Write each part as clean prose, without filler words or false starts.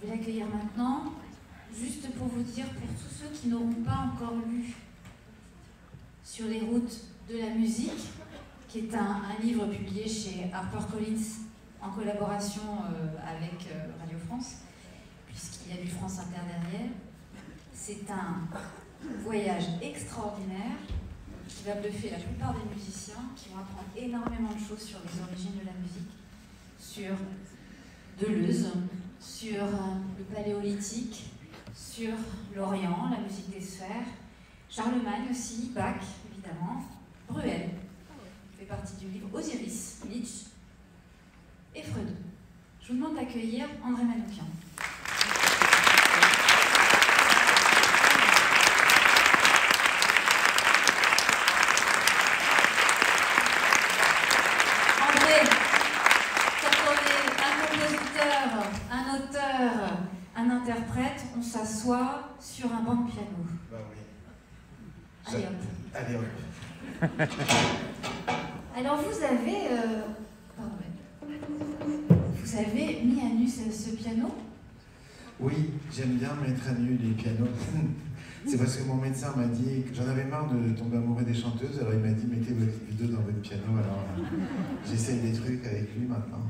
Je vais l'accueillir maintenant, juste pour vous dire, pour tous ceux qui n'auront pas encore lu Sur les routes de la musique, qui est un livre publié chez HarperCollins en collaboration avec Radio France, puisqu'il y a du France Inter derrière. C'est un voyage extraordinaire qui va bluffer la plupart des musiciens, qui vont apprendre énormément de choses sur les origines de la musique, sur Deleuze, sur le Paléolithique, sur l'Orient, la musique des sphères, Charlemagne aussi, Bach évidemment, Bruel, qui fait partie du livre Osiris, Nietzsche et Freud. Je vous demande d'accueillir André Manoukian. Un interprète, on s'assoit sur un banc de piano. Bah oui. Allez hop. Allez hop. Alors vous avez mis à nu ce piano? Oui, j'aime bien mettre à nu les pianos. C'est parce que mon médecin m'a dit que j'en avais marre de tomber amoureux des chanteuses, alors il m'a dit mettez votre vidéo dans votre piano, alors j'essaye des trucs avec lui maintenant.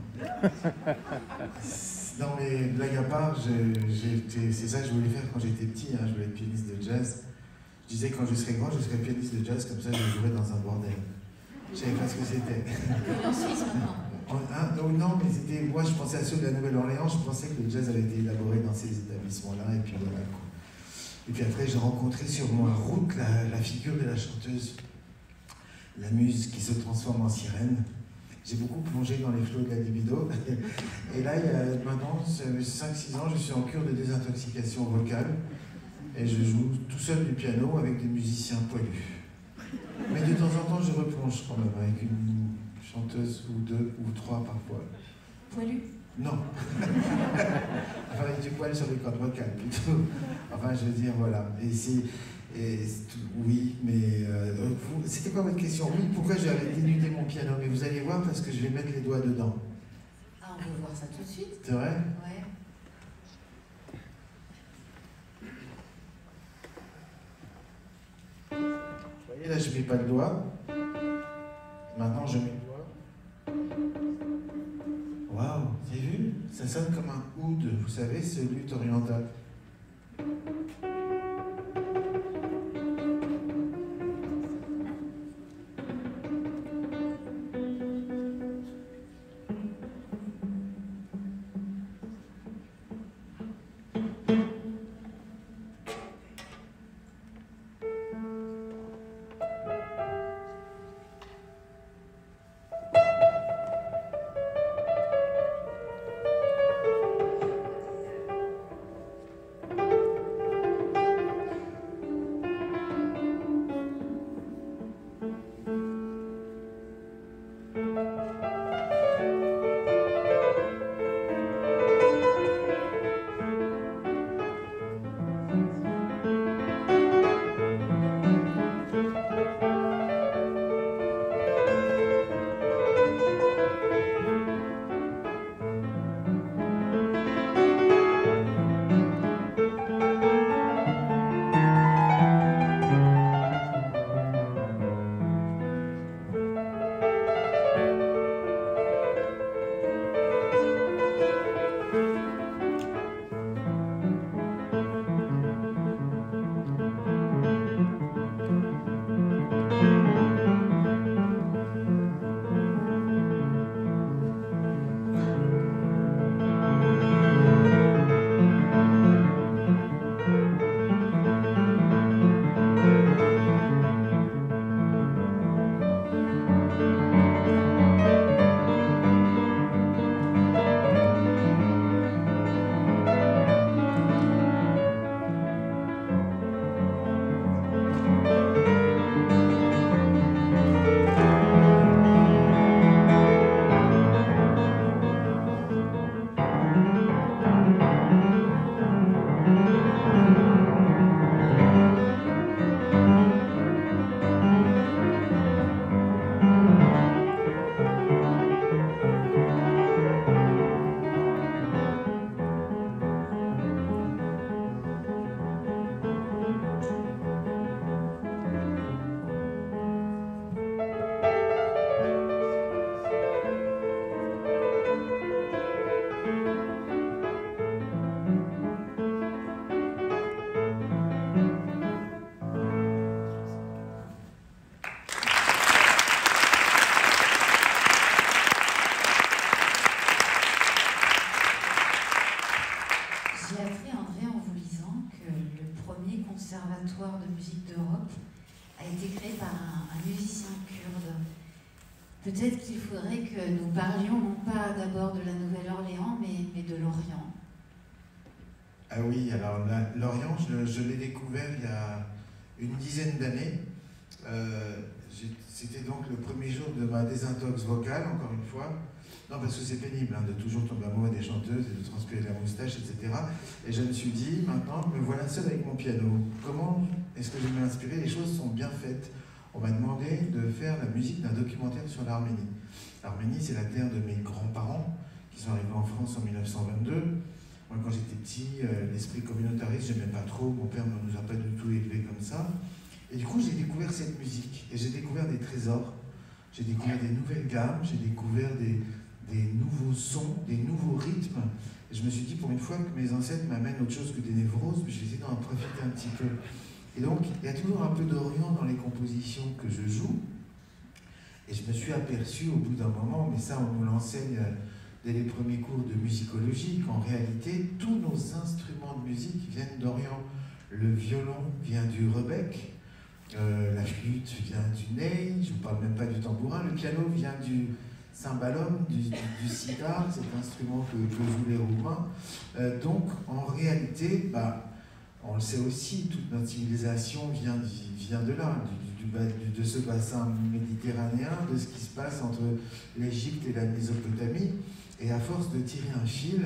Non mais blague à part, c'est ça que je voulais faire quand j'étais petit, hein, je voulais être pianiste de jazz. Je disais quand je serais grand, je serais pianiste de jazz, comme ça je jouerais dans un bordel. Je savais pas ce que c'était. En Suisse maintenant. Non, mais c'était, moi je pensais à ceux de la Nouvelle-Orléans, je pensais que le jazz avait été élaboré dans ces établissements-là, et puis voilà quoi. Et puis après j'ai rencontré sur ma route la figure de la chanteuse, la muse qui se transforme en sirène. J'ai beaucoup plongé dans les flots de la libido. Et là, il y a maintenant 5-6 ans, je suis en cure de désintoxication vocale. Et je joue tout seul du piano avec des musiciens poilus. Mais de temps en temps, je replonge quand même avec une chanteuse ou deux ou trois parfois. Poilu? Non. Enfin, avec du poil sur les cordes vocales plutôt. Enfin, je veux dire, voilà. Oui, mais c'était quoi votre question? Oui, pourquoi j'avais dénudé mon piano? Mais vous allez voir parce que je vais mettre les doigts dedans. Ah, on peut voir ça tout de suite. C'est vrai? Ouais. Vous voyez, là, je mets pas le doigt. Maintenant, je mets le doigt. Waouh, vous avez vu? Ça sonne comme un oud, vous savez, ce luth oriental. non pas d'abord de la Nouvelle-Orléans, mais de l'Orient. Ah oui, alors l'Orient, je l'ai découvert il y a une dizaine d'années. C'était donc le premier jour de ma désintox vocale, encore une fois. Non, parce que c'est pénible de toujours tomber amoureux des chanteuses et de transpirer la moustache, etc. Et je me suis dit, maintenant, me voilà seul avec mon piano. Comment est-ce que je vais m'inspirer? Les choses sont bien faites. On m'a demandé de faire la musique d'un documentaire sur l'Arménie. L'Arménie, c'est la terre de mes grands-parents, qui sont arrivés en France en 1922. Moi, quand j'étais petit, l'esprit communautariste, je n'aimais pas trop. Mon père ne nous a pas du tout élevés comme ça. Et du coup, j'ai découvert cette musique. Et j'ai découvert des trésors. J'ai découvert des nouvelles gammes. J'ai découvert des nouveaux sons, des nouveaux rythmes. Et je me suis dit, pour une fois que mes ancêtres m'amènent autre chose que des névroses, je vais essayer d'en profiter un petit peu. Et donc, il y a toujours un peu d'Orient dans les compositions que je joue. Et je me suis aperçu au bout d'un moment, mais ça on nous l'enseigne dès les premiers cours de musicologie, qu'en réalité, tous nos instruments de musique viennent d'Orient. Le violon vient du rebec, la flûte vient du ney, je ne vous parle même pas du tambourin, le piano vient du cymbalum, du sitar, cet instrument que jouent les Roumains. Donc, en réalité, on le sait aussi, toute notre civilisation vient de là, de ce bassin méditerranéen, de ce qui se passe entre l'Égypte et la Mésopotamie. Et à force de tirer un fil,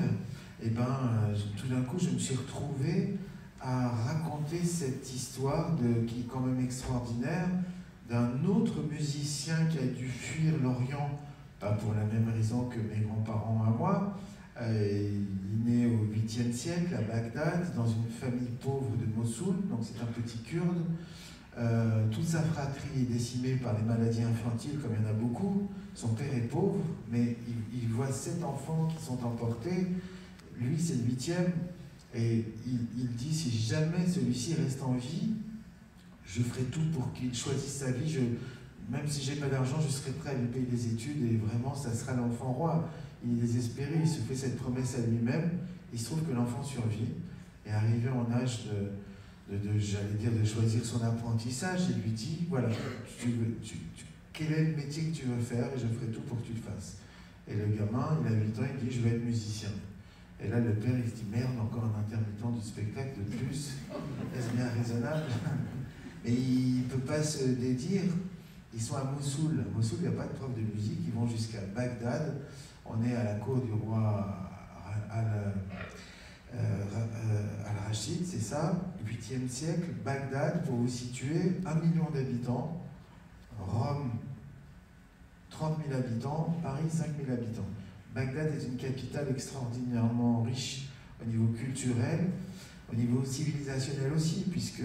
tout d'un coup, je me suis retrouvé à raconter cette histoire qui est quand même extraordinaire, d'un autre musicien qui a dû fuir l'Orient, pas pour la même raison que mes grands-parents à moi. Il est né au 8e siècle à Bagdad, dans une famille pauvre de Mossoul, donc c'est un petit Kurde. Toute sa fratrie est décimée par les maladies infantiles, comme il y en a beaucoup. Son père est pauvre, mais il voit 7 enfants qui sont emportés. Lui, c'est le 8e. Et il dit, si jamais celui-ci reste en vie, je ferai tout pour qu'il choisisse sa vie. Même si j'ai pas d'argent, je serai prêt à lui payer des études et vraiment, ça sera l'enfant roi. Il est désespéré, il se fait cette promesse à lui-même. Il se trouve que l'enfant survit et arrivé en âge de choisir son apprentissage, il lui dit, voilà, quel est le métier que tu veux faire et je ferai tout pour que tu le fasses. Et le gamin, il a 8 ans, il dit, je veux être musicien. Et là, le père, il se dit, merde, encore un intermittent du spectacle de plus, est-ce bien raisonnable? Mais il ne peut pas se dédire. Ils sont à Mossoul. À Mossoul, il n'y a pas de prof de musique, ils vont jusqu'à Bagdad. On est à la cour du roi Al-Rachid, c'est ça, 8e siècle, Bagdad, pour vous situer, 1 million d'habitants, Rome, 30 000 habitants, Paris, 5 000 habitants. Bagdad est une capitale extraordinairement riche au niveau culturel, au niveau civilisationnel aussi, puisque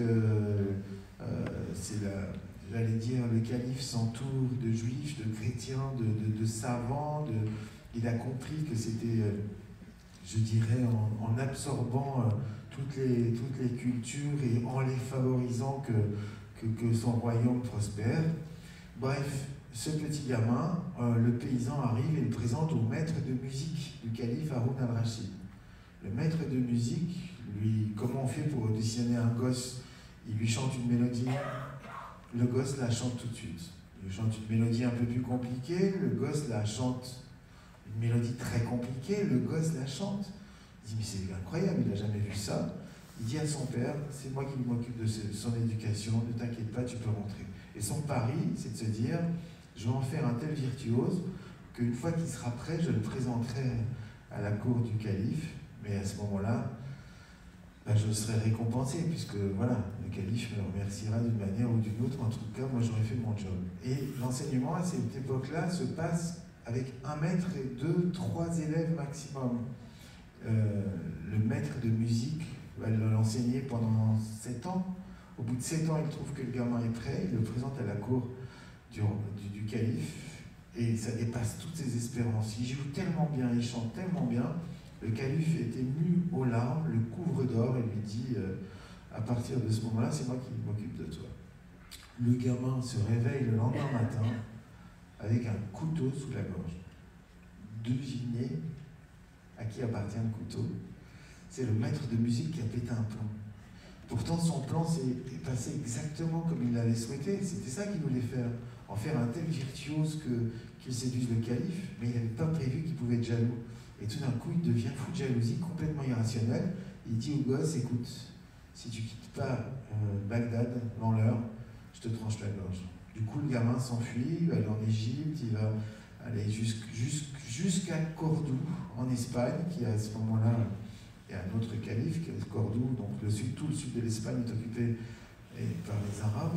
j'allais dire, le calife s'entoure de juifs, de chrétiens, de savants, il a compris que c'était, je dirais, en absorbant toutes les cultures et en les favorisant que son royaume prospère. Bref, ce petit gamin, le paysan arrive et le présente au maître de musique du calife Haroun al-Rachid. Le maître de musique, comment on fait pour auditionner un gosse? Il lui chante une mélodie, le gosse la chante tout de suite. Il lui chante une mélodie un peu plus compliquée, le gosse la chante une mélodie très compliquée, le gosse la chante. Il dit, mais c'est incroyable, il n'a jamais vu ça. Il dit à son père, c'est moi qui m'occupe de son éducation, ne t'inquiète pas, tu peux rentrer. Et son pari, c'est de se dire, je vais en faire un tel virtuose qu'une fois qu'il sera prêt, je le présenterai à la cour du calife, mais à ce moment-là, je serai récompensé, puisque voilà, le calife me remerciera d'une manière ou d'une autre. En tout cas, moi j'aurais fait mon job. Et l'enseignement à cette époque-là se passe avec 1 maître et 2, 3 élèves maximum. Le maître de musique va l'enseigner pendant 7 ans. Au bout de 7 ans, il trouve que le gamin est prêt, il le présente à la cour du calife, et ça dépasse toutes ses espérances. Il joue tellement bien, il chante tellement bien, le calife est ému aux larmes, le couvre d'or et lui dit, à partir de ce moment-là, c'est moi qui m'occupe de toi. Le gamin se réveille le lendemain matin avec un couteau sous la gorge. Devinez à qui appartient le couteau? C'est le maître de musique qui a pété un plomb. Pourtant, son plan s'est passé exactement comme il l'avait souhaité. C'était ça qu'il voulait faire. En faire un tel virtuose qu'il séduise le calife, mais il n'avait pas prévu pouvait être jaloux. Et tout d'un coup, il devient fou de jalousie, complètement irrationnel. Il dit au gosse, écoute, si tu quittes pas Bagdad, l'heure, je te tranche la gorge. Du coup, le gamin s'enfuit, il va aller en Égypte, il va aller jusqu'à Cordoue, en Espagne, qui à ce moment-là, il y a un autre calife, qui est Cordoue, donc tout le sud de l'Espagne est occupé par les Arabes.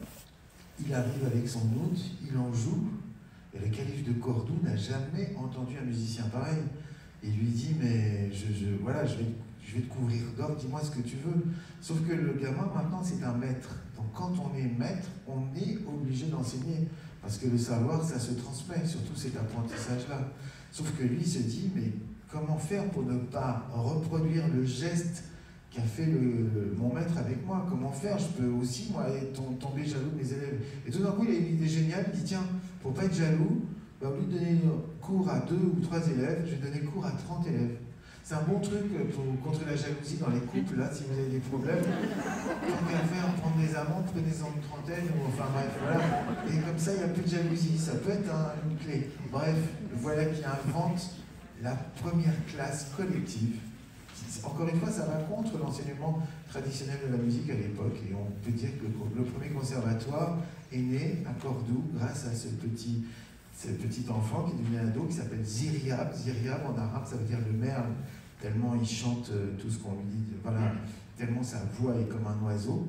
Il arrive avec son oud, il en joue, et le calife de Cordoue n'a jamais entendu un musicien pareil. Il lui dit, mais voilà, je vais te couvrir d'or, dis-moi ce que tu veux. Sauf que le gamin, maintenant, c'est un maître. Donc quand on est maître, on est obligé d'enseigner. Parce que le savoir, ça se transmet, surtout cet apprentissage-là. Sauf que lui se dit, mais comment faire pour ne pas reproduire le geste qu'a fait mon maître avec moi? Comment faire? Je peux aussi, moi, tomber jaloux de mes élèves. Et tout d'un coup, il a une idée géniale, il dit, tiens, pour pas être jaloux, bah, au lieu de donner cours à 2 ou 3 élèves, je vais donner cours à 30 élèves. C'est un bon truc contre la jalousie dans les couples, là, si vous avez des problèmes. Tant qu'à faire, prendre des amants, prenez-en une trentaine, ou enfin bref, voilà. Et comme ça, il n'y a plus de jalousie. Ça peut être une clé. Bref, voilà qui invente la première classe collective. Encore une fois, ça va contre l'enseignement traditionnel de la musique à l'époque. Et on peut dire que le premier conservatoire est né à Cordoue grâce à ce petit enfant qui est devenu ado, qui s'appelle Ziryab. Ziryab, en arabe, ça veut dire le merle, tellement il chante tout ce qu'on lui dit, voilà, tellement sa voix est comme un oiseau.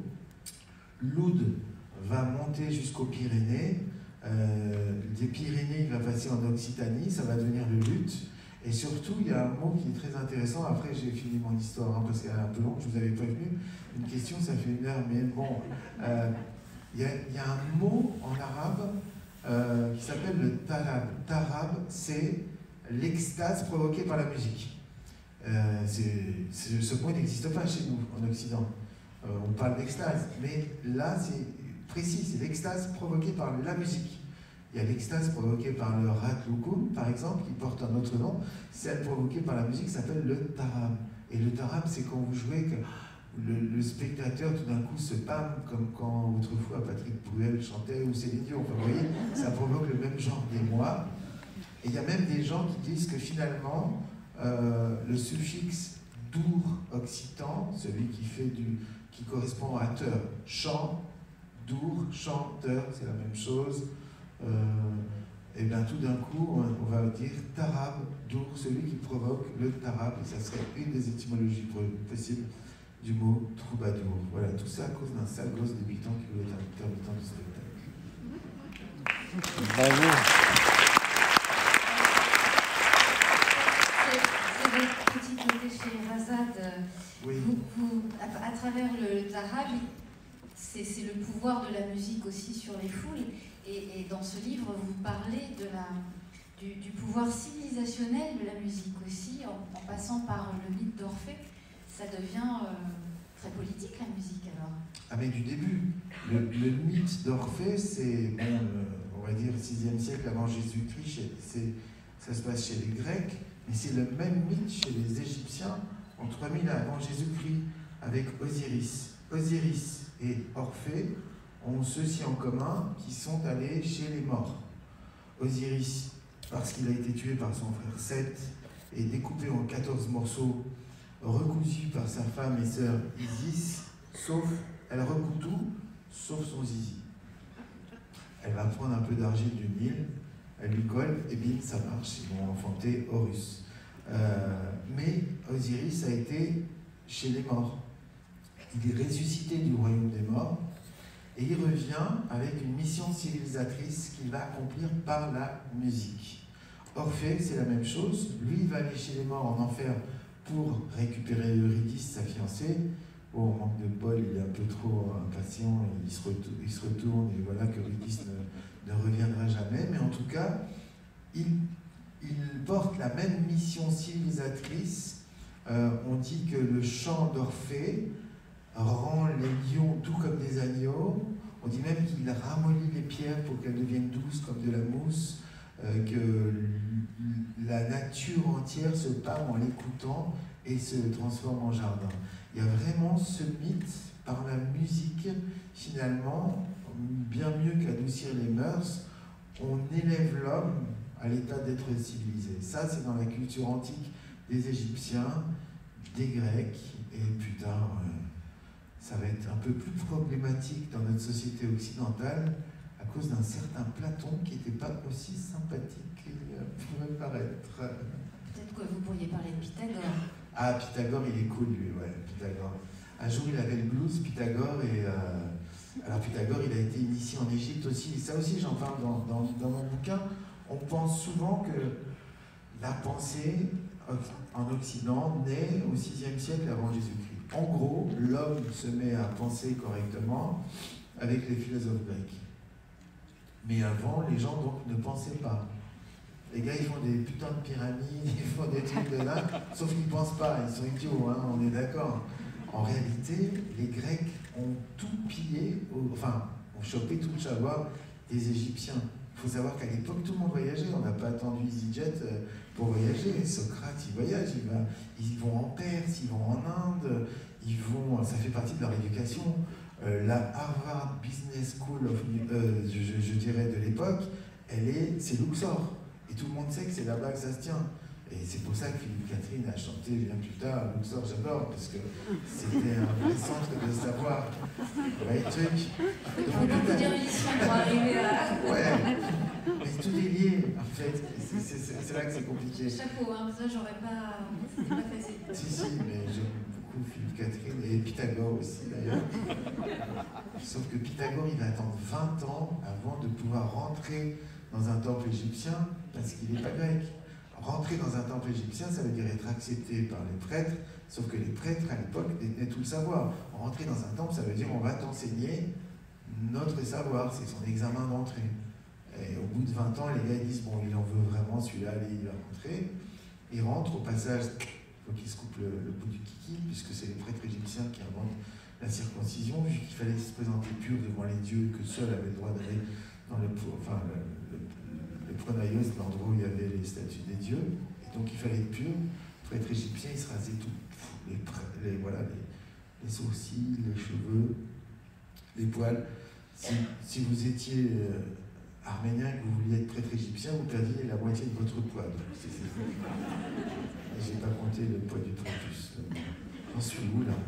L'oud va monter jusqu'aux Pyrénées. Des Pyrénées, il va passer en Occitanie, ça va devenir le luth. Et surtout, il y a un mot qui est très intéressant. Après, j'ai fini mon histoire, parce qu'elle est un peu longue, je vous avais prévenu. Une question, ça fait 1 heure, mais bon. Il y a un mot en arabe qui s'appelle le tarab. Tarab, c'est l'extase provoquée par la musique. Ce mot n'existe pas chez nous, en Occident. On parle d'extase, mais là, c'est précis, c'est l'extase provoquée par la musique. Il y a l'extase provoquée par le Ratloukoum, par exemple, qui porte un autre nom. Celle provoquée par la musique s'appelle le tarab. Et le tarab, c'est quand vous jouez que le spectateur, tout d'un coup, se pâme, comme quand autrefois Patrick Bruel chantait ou Céline Dion. Enfin, vous voyez, ça provoque le même genre d'émoi. Et il y a même des gens qui disent que finalement, le suffixe dour occitan, celui qui correspond à teur, chant, dour, chanteur, c'est la même chose. Et bien tout d'un coup, on va dire tarab, dour, celui qui provoque le tarab, et ça serait une des étymologies possibles du mot troubadour. Voilà, tout ça à cause d'un sale gosse de 8 ans qui voulait être intermittent du spectacle. Bravo. C'est votre petit côté chez Razad. Oui. À travers le tarab, c'est le pouvoir de la musique aussi sur les foules. Et dans ce livre, vous parlez du pouvoir civilisationnel de la musique aussi, en passant par le mythe d'Orphée. Ça devient très politique, la musique, alors. Ah, mais du début. Le mythe d'Orphée, c'est, on va dire, 6e siècle avant Jésus-Christ, ça se passe chez les Grecs, mais c'est le même mythe chez les Égyptiens en 3000 avant Jésus-Christ, avec Osiris. Osiris et Orphée ont ceci en commun, qui sont allés chez les morts. Osiris, parce qu'il a été tué par son frère Seth, et découpé en 14 morceaux, recousu par sa femme et sœur Isis, elle recoue tout, sauf son zizi. Elle va prendre un peu d'argile du Nil, elle lui colle, et bim, ça marche, ils vont enfanter Horus. Mais Osiris a été chez les morts. Il est ressuscité du royaume des morts, et il revient avec une mission civilisatrice qu'il va accomplir par la musique. Orphée, c'est la même chose. Lui, il va aller chez les morts en enfer pour récupérer Eurydice, sa fiancée. Bon, manque de bol, il est un peu trop impatient, il se retourne, et voilà qu'Eurydice ne reviendra jamais. Mais en tout cas, il porte la même mission civilisatrice. On dit que le chant d'Orphée rend les lions doux comme des agneaux. On dit même qu'il ramollit les pierres pour qu'elles deviennent douces comme de la mousse, que la nature entière se pâme en l'écoutant et se transforme en jardin. Il y a vraiment ce mythe, par la musique, finalement, bien mieux qu'adoucir les mœurs, on élève l'homme à l'état d'être civilisé. Ça, c'est dans la culture antique des Égyptiens, des Grecs, et plus tard, ça va être un peu plus problématique dans notre société occidentale à cause d'un certain Platon qui n'était pas aussi sympathique qu'il pourrait paraître. Peut-être que vous pourriez parler de Pythagore. Ah, Pythagore, il est cool, lui, ouais, Pythagore. Un jour, il avait le blues, Pythagore, et alors Pythagore, il a été initié en Égypte aussi. Et ça aussi, j'en parle dans mon bouquin. On pense souvent que la pensée en Occident naît au VIe siècle avant Jésus-Christ. En gros, l'homme se met à penser correctement avec les philosophes grecs. Mais avant, les gens donc ne pensaient pas. Les gars, ils font des putains de pyramides, ils font des trucs de là, sauf qu'ils ne pensent pas, ils sont idiots, hein, on est d'accord. En réalité, les Grecs ont tout pillé, ont chopé tout le savoir des Égyptiens. Il faut savoir qu'à l'époque, tout le monde voyageait, on n'a pas attendu EasyJet pour voyager. Socrate, il voyage, ils vont en Perse, ils vont en Inde, ça fait partie de leur éducation. La Harvard Business School, je dirais, de l'époque, c'est Luxor. Et tout le monde sait que c'est là-bas que ça se tient. Et c'est pour ça que Philippe Catherine a chanté bien plus tard Luxor, j'adore, parce que c'était un vrai centre de savoir. Ouais, truc. Il faut beaucoup d'érudition pour arriver à... Ouais, mais tout est lié, en fait. C'est là que c'est compliqué. Chapeau, hein, ça j'aurais pas... C'était pas facile. Si, mais j'aime beaucoup Philippe Catherine et Pythagore aussi, d'ailleurs. Sauf que Pythagore, il va attendre 20 ans avant de pouvoir rentrer dans un temple égyptien, parce qu'il n'est pas grec. Rentrer dans un temple égyptien, ça veut dire être accepté par les prêtres, sauf que les prêtres, à l'époque, détenaient tout le savoir. Rentrer dans un temple, ça veut dire on va t'enseigner notre savoir, c'est son examen d'entrée. Et au bout de 20 ans, les gars ils disent, bon, il en veut vraiment, celui-là, allez, il va rentrer. Il rentre, au passage, il faut qu'il se coupe le bout du kiki, puisque c'est les prêtres égyptiens qui inventent la circoncision, vu qu'il fallait se présenter pur devant les dieux, que seuls avaient le droit d'aller dans le pronaïos, l'endroit où il y avait les statues des dieux, et donc il fallait être pur. Le prêtre égyptien, il se rasait tout, les sourcils, les cheveux, les poils. Si vous étiez arménien et que vous vouliez être prêtre égyptien, vous perdiez la moitié de votre poids. J'ai pas compté le poids du prépuce. J'en suis où là?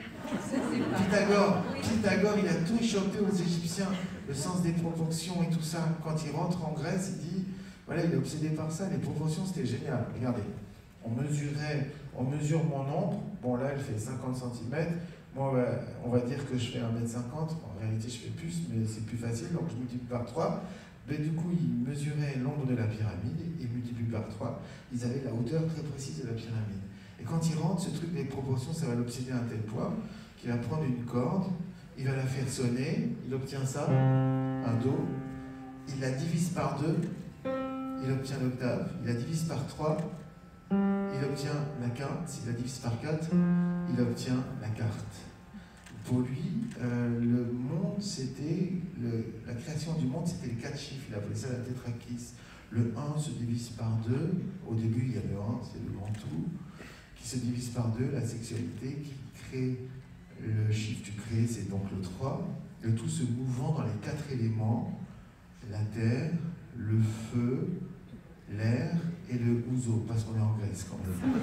Pythagore, il a tout chopé aux Égyptiens, le sens des proportions et tout ça. Quand il rentre en Grèce, il dit, voilà, il est obsédé par ça, les proportions c'était génial. Regardez, on mesure mon ombre, bon là elle fait 50 cm, moi on va dire que je fais 1,50 m, en réalité je fais plus, mais c'est plus facile, donc je multiplie par 3. Mais du coup, ils mesuraient l'ombre de la pyramide, et multiplient par 3, ils avaient la hauteur très précise de la pyramide. Et quand il rentre, ce truc des proportions, ça va l'obséder à un tel point qu'il va prendre une corde, il va la faire sonner, il obtient ça, un Do, il la divise par 2, il obtient l'octave, il la divise par 3, il obtient la quinte, il la divise par 4, il obtient la quarte. Pour lui, le monde, c'était, la création du monde, c'était les 4 chiffres, il appelait ça la tétrakis. Le 1 se divise par 2, au début il y a le 1, c'est le grand tout, qui se divise par 2, la sexualité, qui crée le chiffre du créé, c'est donc le 3, le tout se mouvant dans les 4 éléments, la terre, le feu, l'air et le ouzo, parce qu'on est en Grèce quand même.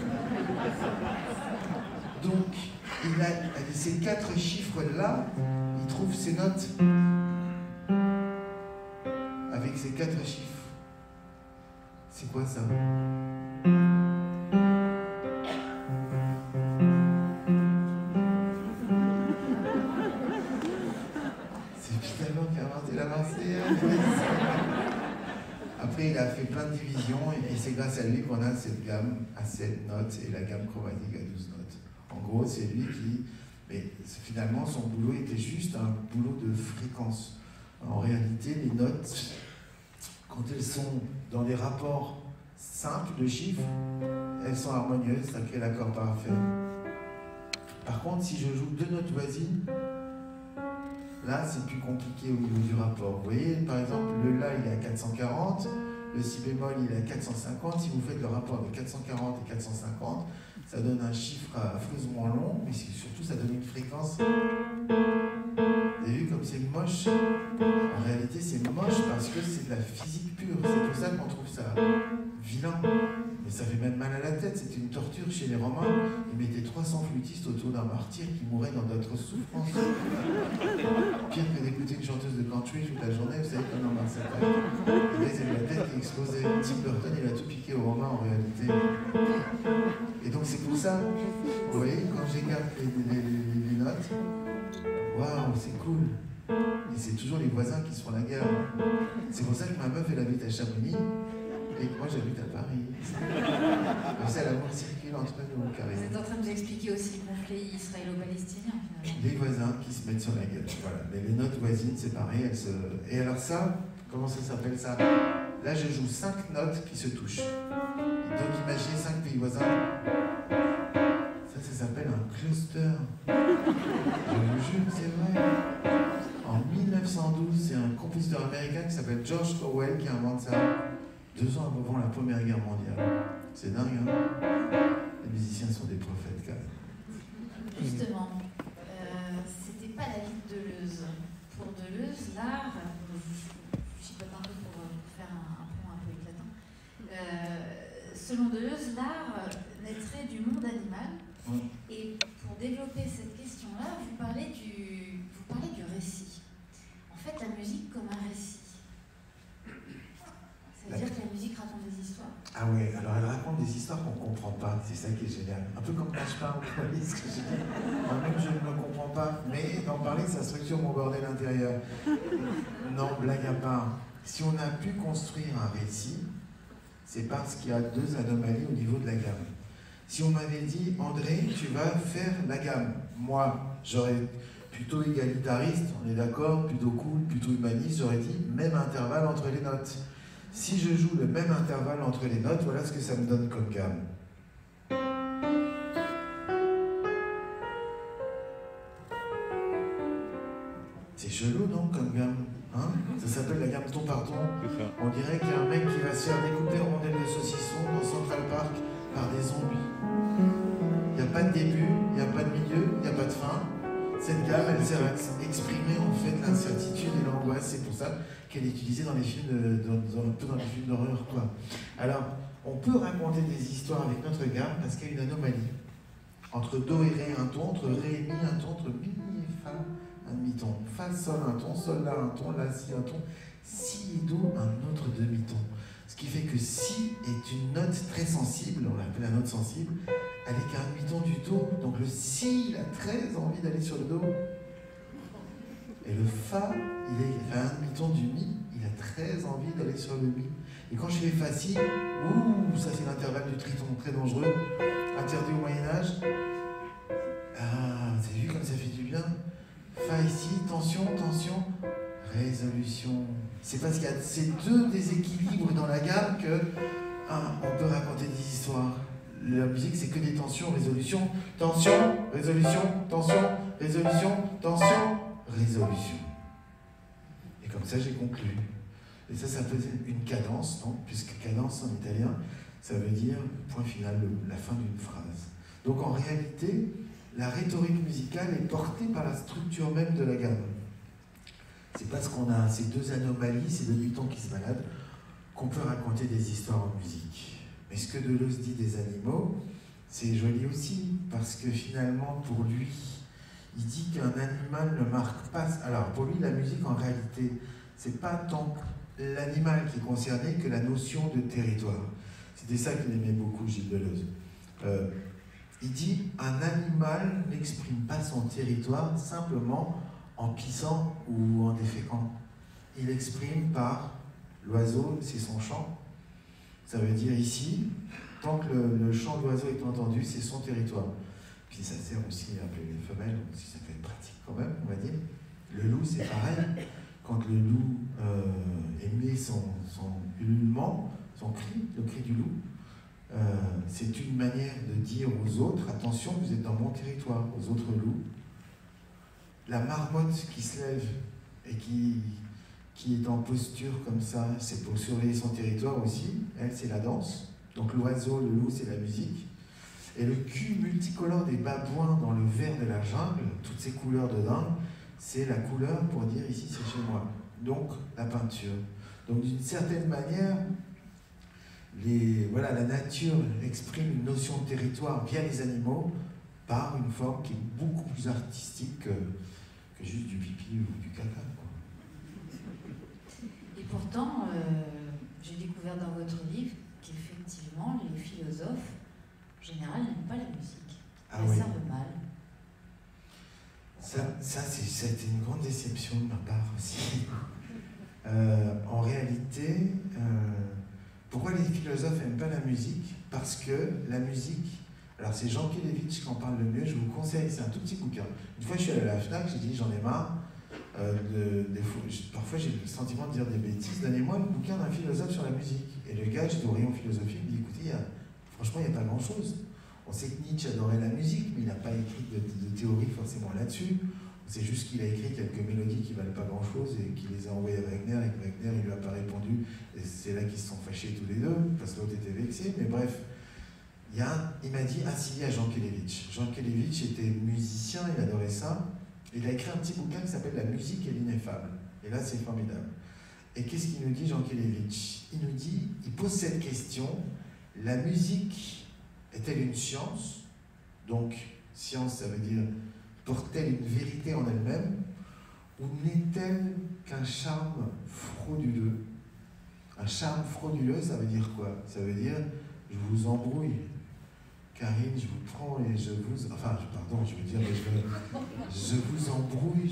Donc, il a ces 4 chiffres-là, il trouve ses notes avec ces 4 chiffres. C'est quoi ça? C'est Pythagore qui a inventé la Marseillaise. Après, il a fait plein de divisions, et c'est grâce à lui qu'on a cette gamme à 7 notes et la gamme chromatique à 12 notes. En gros, c'est lui qui... Mais finalement, son boulot était juste un boulot de fréquence. En réalité, les notes, quand elles sont dans des rapports simples de chiffres, elles sont harmonieuses, ça crée l'accord parfait. Par contre, si je joue 2 notes voisines, là, c'est plus compliqué au niveau du rapport. Vous voyez, par exemple, le La, il est à 440, le Si bémol, il est à 450. Si vous faites le rapport de 440 et 450, ça donne un chiffre affreusement long, mais surtout ça donne une fréquence. Vous avez vu comme c'est moche? En réalité, c'est moche parce que c'est de la physique pure. C'est pour ça qu'on trouve ça vilain. Mais ça fait même mal à la tête. C'était une torture chez les Romains. Ils mettaient 300 flûtistes autour d'un martyr qui mourait dans d'autres souffrances. Pire que d'écouter une chanteuse de country toute la journée, vous savez, comme dans Mars Attack. Et là, ils avaient la tête qui explosait. Tim Burton, il a tout piqué aux Romains en réalité. Et donc c'est pour ça, vous voyez, quand j'écarte les notes, waouh, c'est cool. Et c'est toujours les voisins qui se font la guerre. C'est pour ça que ma meuf, elle habite à Chamonix et que moi, j'habite à Paris. Comme ça, l'amour circule entre nous, carrément. Vous êtes en train de nous expliquer aussi le conflit israélo-palestinien, finalement. Les voisins qui se mettent sur la gueule. Voilà. Mais les notes voisines, c'est pareil. Et alors ça, comment ça s'appelle ça? Là, je joue 5 notes qui se touchent. Donc, imaginez 5 pays voisins. Ça s'appelle un cluster. Je vous jure, c'est vrai. En 1912, c'est un compositeur américain qui s'appelle George Orwell qui invente ça, 2 ans avant la Première Guerre mondiale. C'est dingue, hein? Les musiciens sont des prophètes, quand même. Justement, c'était pas la vie de Deleuze. Pour Deleuze, l'art, je chipote un peu pour faire un pont un peu éclatant. Selon Deleuze, l'art naîtrait du monde animal. Oui. Et pour développer cette question-là, vous parlez du récit. En fait, la musique comme un récit. Ça veut dire que la musique raconte des histoires. Ah ouais, alors elle raconte des histoires qu'on ne comprend pas, c'est ça qui est génial. Un peu comme quand je parle, vous voyez ce que je dis. Moi-même, je ne me comprends pas, mais d'en parler, ça structure mon bordel intérieur. Non, blague à part. Si on a pu construire un récit, c'est parce qu'il y a 2 anomalies au niveau de la gamme. Si on m'avait dit, André, tu vas faire la gamme, moi, j'aurais plutôt égalitariste, on est d'accord, plutôt cool, plutôt humaniste, j'aurais dit même intervalle entre les notes. Si je joue le même intervalle entre les notes, voilà ce que ça me donne comme gamme. C'est chelou, non, comme gamme, hein? Ça s'appelle la gamme ton par ton. On dirait qu'il y a un mec qui va se faire découper en rondelles de saucisson dans Central Park par des zombies. Il n'y a pas de début, il n'y a pas de milieu, il n'y a pas de fin. Cette gamme, elle sert à exprimer en fait l'incertitude et l'angoisse. C'est pour ça qu'elle est utilisée dans les films un peu dans les films d'horreur, quoi. Alors, on peut raconter des histoires avec notre gamme parce qu'il y a une anomalie. Entre do et ré un ton, entre ré et mi un ton, entre mi et fa un demi-ton, fa sol un ton, sol la un ton, la si un ton, si et do un autre demi-ton. Ce qui fait que si est une note très sensible, on l'appelle la note sensible, elle est qu'à un demi-ton du do, donc le si, il a très envie d'aller sur le do. Et le fa, il est à un demi-ton du mi, il a très envie d'aller sur le mi. Et quand je fais fa si, ouh, ça c'est l'intervalle du triton, très dangereux, interdit au Moyen-Âge. Ah, vous avez vu comme ça fait du bien? Fa ici, tension, tension, résolution. C'est parce qu'il y a ces 2 déséquilibres dans la gamme que on peut raconter des histoires. La musique, c'est que des tensions, résolution, tension, résolution, tension, résolution, tension, résolution. Et comme ça, j'ai conclu. Et ça faisait une cadence, donc, puisque cadence en italien, ça veut dire point final, la fin d'une phrase. Donc en réalité, la rhétorique musicale est portée par la structure même de la gamme. C'est parce qu'on a ces 2 anomalies, ces 2 demi-tons qui se baladent, qu'on peut raconter des histoires en musique. Mais ce que Deleuze dit des animaux, c'est joli aussi, parce que finalement, pour lui, il dit qu'un animal ne marque pas... Alors, pour lui, la musique, en réalité, c'est pas tant l'animal qui est concerné que la notion de territoire. C'était ça qu'il aimait beaucoup, Gilles Deleuze. Il dit, un animal n'exprime pas son territoire simplement en pissant ou en déféquant. Il exprime par l'oiseau, c'est son chant. Ça veut dire ici, tant que le chant de l'oiseau est entendu, c'est son territoire. Puis ça sert aussi à appeler les femelles, si ça fait pratique quand même, on va dire. Le loup, c'est pareil. Quand le loup émet son ululement, son cri, le cri du loup, c'est une manière de dire aux autres, attention, vous êtes dans mon territoire, aux autres loups. La marmotte qui se lève et qui est en posture comme ça, c'est pour surveiller son territoire aussi. Elle, c'est la danse. Donc l'oiseau, le loup, c'est la musique. Et le cul multicolore des babouins dans le vert de la jungle, toutes ces couleurs de dingue, c'est la couleur pour dire ici c'est chez moi. Donc la peinture. Donc d'une certaine manière, voilà, la nature exprime une notion de territoire via les animaux par une forme qui est beaucoup plus artistique que juste du pipi ou du caca. Et pourtant, j'ai découvert dans votre livre qu'effectivement, les philosophes, en général, n'aiment pas la musique. Ah Elles oui. servent mal. C'était une grande déception de ma part aussi. En réalité, pourquoi les philosophes n'aiment pas la musique? Parce que la musique, alors c'est Jean Kelevitch qui en parle le mieux, je vous conseille, c'est un tout petit bouquin. Une fois je suis allé à la FNAC, j'ai dit j'en ai marre, parfois j'ai le sentiment de dire des bêtises, donnez-moi le bouquin d'un philosophe sur la musique. Et le gars, j'étais au rayon philosophie, il me dit écoutez, franchement il n'y a pas grand-chose. On sait que Nietzsche adorait la musique, mais il n'a pas écrit de théorie forcément là-dessus. C'est juste qu'il a écrit quelques mélodies qui ne valent pas grand-chose et qu'il les a envoyées à Wagner, et que Wagner il lui a pas répondu. Et c'est là qu'ils se sont fâchés tous les deux, parce que l'autre était vexé. Mais bref, il m'a dit, ah si, il y a Jean Kelevitch. Jean Kelevitch était musicien, il adorait ça. Il a écrit un petit bouquin qui s'appelle La musique et l'ineffable. Et là, c'est formidable. Et qu'est-ce qu'il nous dit, Jean Kelevitch? Il nous dit, il pose cette question, la musique est-elle une science? Donc, science, ça veut dire, porte-t-elle une vérité en elle-même? Ou n'est-elle qu'un charme frauduleux? Un charme frauduleux, ça veut dire quoi? Ça veut dire, je vous embrouille. Karine, je vous prends et je vous... Enfin, pardon, je veux dire, je vous embrouille,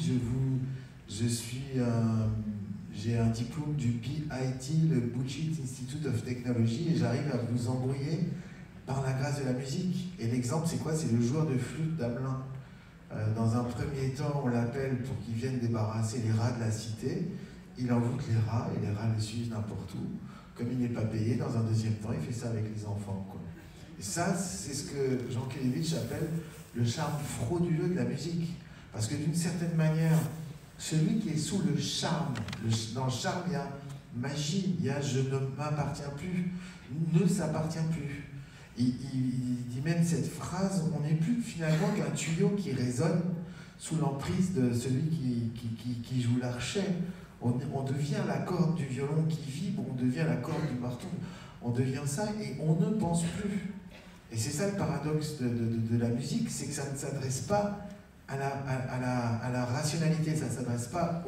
j'ai un diplôme du BIT, le Bullshit Institute of Technology, et j'arrive à vous embrouiller par la grâce de la musique. Et l'exemple, c'est quoi? C'est le joueur de flûte d'Amelin. Dans un premier temps, on l'appelle pour qu'il vienne débarrasser les rats de la cité. Il envoûte les rats, et les rats le suivent n'importe où. Comme il n'est pas payé, dans un deuxième temps, il fait ça avec les enfants, quoi. Et ça, c'est ce que Jean Kelevitch appelle le charme frauduleux de la musique. Parce que d'une certaine manière, celui qui est sous le charme, dans le charme, il y a magie, il y a je ne m'appartiens plus, ne s'appartient plus. Il dit même cette phrase, on n'est plus finalement qu'un tuyau qui résonne sous l'emprise de celui qui joue l'archet. On devient la corde du violon qui vibre, on devient la corde du marteau, on devient ça et on ne pense plus. Et c'est ça le paradoxe de la musique, c'est que ça ne s'adresse pas à la rationalité, ça ne s'adresse pas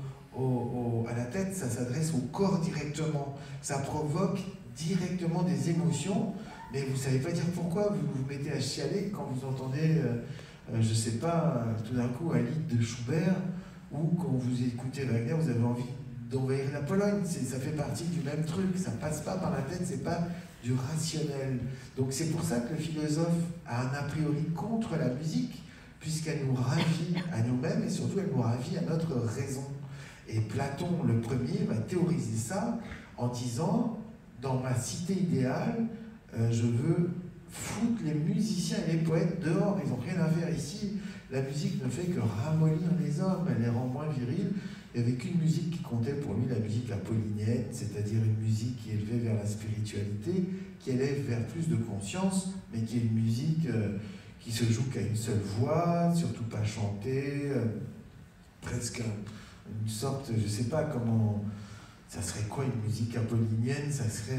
à la tête, ça s'adresse au corps directement. Ça provoque directement des émotions, mais vous ne savez pas dire pourquoi, vous vous mettez à chialer quand vous entendez, je ne sais pas, tout d'un coup un lied de Schubert, ou quand vous écoutez Wagner, vous avez envie d'envahir la Pologne, ça fait partie du même truc, ça ne passe pas par la tête, c'est pas du rationnel. Donc c'est pour ça que le philosophe a un a priori contre la musique, puisqu'elle nous ravit à nous-mêmes et surtout elle nous ravit à notre raison. Et Platon, le premier, va théoriser ça en disant, dans ma cité idéale, je veux foutre les musiciens et les poètes dehors, ils n'ont rien à faire ici. La musique ne fait que ramollir les hommes, elle les rend moins virils. Il n'y avait qu'une musique qui comptait pour lui, la musique apollinienne, c'est-à-dire une musique qui élevait vers la spiritualité, qui élève vers plus de conscience, mais qui est une musique qui se joue qu'à une seule voix, surtout pas chantée, presque une sorte, je ne sais pas comment, ça serait quoi une musique apollinienne? Ça serait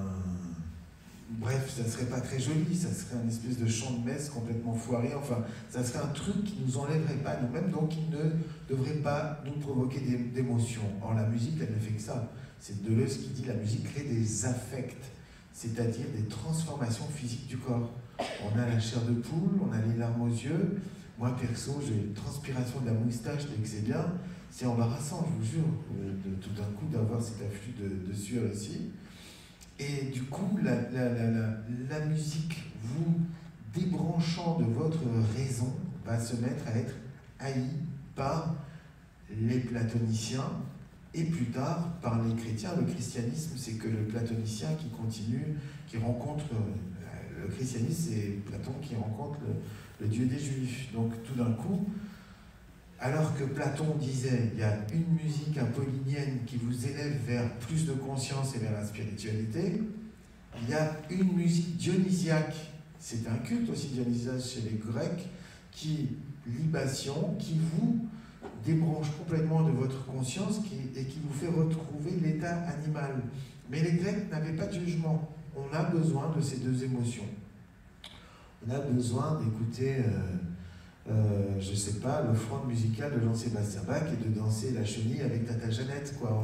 bref, ça ne serait pas très joli, ça serait une espèce de chant de messe complètement foiré, enfin, ça serait un truc qui ne nous enlèverait pas à nous-mêmes, donc qui ne devrait pas nous provoquer d'émotions. Or, la musique, elle ne fait que ça. C'est Deleuze qui dit la musique crée des affects, c'est-à-dire des transformations physiques du corps. On a la chair de poule, on a les larmes aux yeux. Moi, perso, j'ai une transpiration de la moustache dès que c'est bien. C'est embarrassant, je vous jure, de tout d'un coup d'avoir cet afflux de sueur ici. Et du coup, la musique, vous débranchant de votre raison, va se mettre à être haïe par les platoniciens et plus tard par les chrétiens. Le christianisme, c'est que le platonicien qui continue, qui rencontre le christianisme, c'est Platon qui rencontre le Dieu des Juifs. Donc tout d'un coup, alors que Platon disait il y a une musique apollinienne qui vous élève vers plus de conscience et vers la spiritualité, il y a une musique dionysiaque C'est un culte aussi, Dionysos, chez les Grecs, libation, qui vous débranche complètement de votre conscience et qui vous fait retrouver l'état animal. Mais les Grecs n'avaient pas de jugement. On a besoin de ces deux émotions. On a besoin d'écouter, je ne sais pas, l'offrande musicale de Jean-Sébastien Bach et de danser la chenille avec Tata Jeannette, quoi.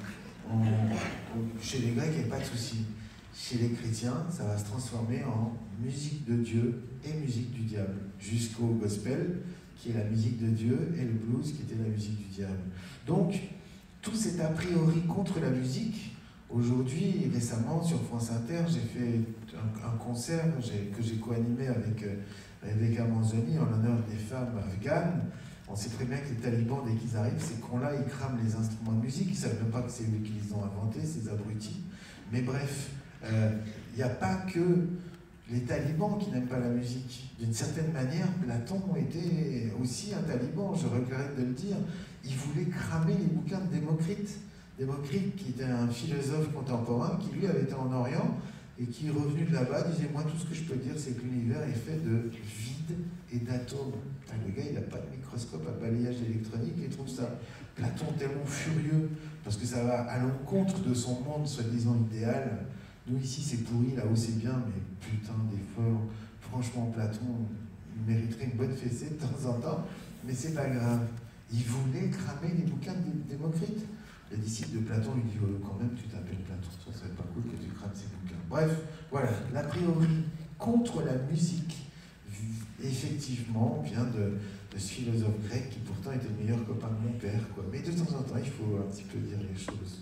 Chez les Grecs, il n'y a pas de souci. Chez les chrétiens, ça va se transformer en musique de Dieu et musique du diable, jusqu'au gospel, qui est la musique de Dieu, et le blues, qui était la musique du diable. Donc, tout cet a priori contre la musique. Aujourd'hui, récemment, sur France Inter, j'ai fait un concert que j'ai co-animé avec Rebecca Manzoni en l'honneur des femmes afghanes. On sait très bien que les talibans, dès qu'ils arrivent, ces cons-là, ils crament les instruments de musique. Ils ne savent même pas que c'est eux qui les ont inventés, ces abrutis. Mais bref, il n'y a pas que les talibans qui n'aiment pas la musique. D'une certaine manière, Platon était aussi un taliban, je regrette de le dire. Il voulait cramer les bouquins de Démocrite. Démocrite, qui était un philosophe contemporain, qui lui avait été en Orient, et qui est revenu de là-bas, disait « Moi, tout ce que je peux dire, c'est que l'univers est fait de vide et d'atomes. » Le gars, il n'a pas de microscope à balayage électronique, il trouve ça. Platon tellement furieux, parce que ça va à l'encontre de son monde soi-disant idéal. Nous, ici, c'est pourri, là-haut, c'est bien, mais putain d'effort. Franchement, Platon, il mériterait une bonne fessée de temps en temps, mais c'est pas grave. Il voulait cramer les bouquins de Démocrite. Les disciples de Platon lui disent quand même, tu t'appelles Platon, ça serait pas cool que tu crames ces bouquins. Bref, voilà, l'a priori contre la musique, effectivement, vient de ce philosophe grec qui pourtant était le meilleur copain de mon père, quoi. Mais de temps en temps, il faut un petit peu dire les choses.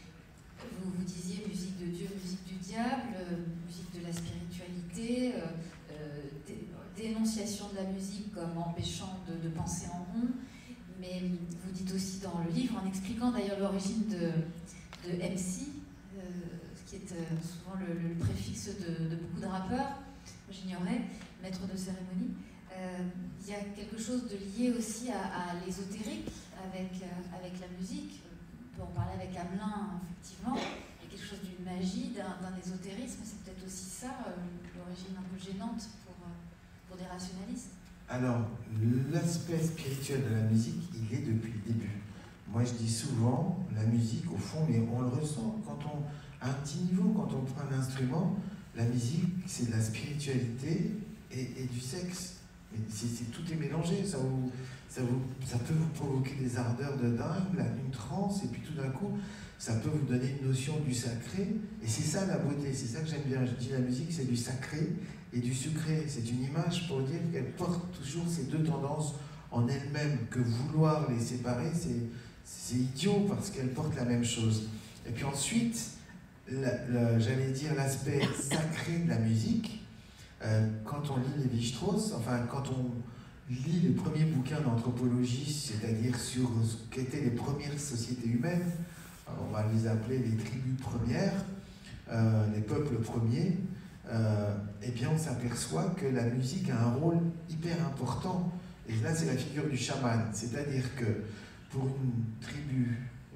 Vous disiez musique de Dieu, musique du diable, musique de la spiritualité, dénonciation de la musique comme empêchant de penser en rond. Mais vous dites aussi dans le livre, en expliquant d'ailleurs l'origine de MC, qui est souvent le préfixe de beaucoup de rappeurs, j'ignorais, maître de cérémonie, il y a quelque chose de lié aussi à l'ésotérique avec la musique. On peut en parler avec Hamelin, effectivement. Il y a quelque chose d'une magie, d'un ésotérisme. C'est peut-être aussi ça, l'origine un peu gênante pour des rationalistes. Alors, l'aspect spirituel de la musique, il est depuis le début. Moi, je dis souvent, la musique, au fond, mais on le ressent à un petit niveau, quand on prend un instrument, la musique, c'est de la spiritualité et du sexe. Mais tout est mélangé, ça peut vous provoquer des ardeurs de dingue, une transe, et puis tout d'un coup, ça peut vous donner une notion du sacré, et c'est ça la beauté, c'est ça que j'aime bien. Je dis la musique, c'est du sacré et du sucré. C'est une image pour dire qu'elle porte toujours ces deux tendances en elle-même, que vouloir les séparer, c'est idiot parce qu'elles portent la même chose. Et puis ensuite, j'allais dire l'aspect sacré de la musique, quand on lit Lévi-Strauss, enfin quand on lit les premiers bouquins d'anthropologie, c'est-à-dire sur ce qu'étaient les premières sociétés humaines, on va les appeler les tribus premières, les peuples premiers, eh bien on s'aperçoit que la musique a un rôle hyper important. Et là c'est la figure du chaman, c'est-à-dire que pour une tribu,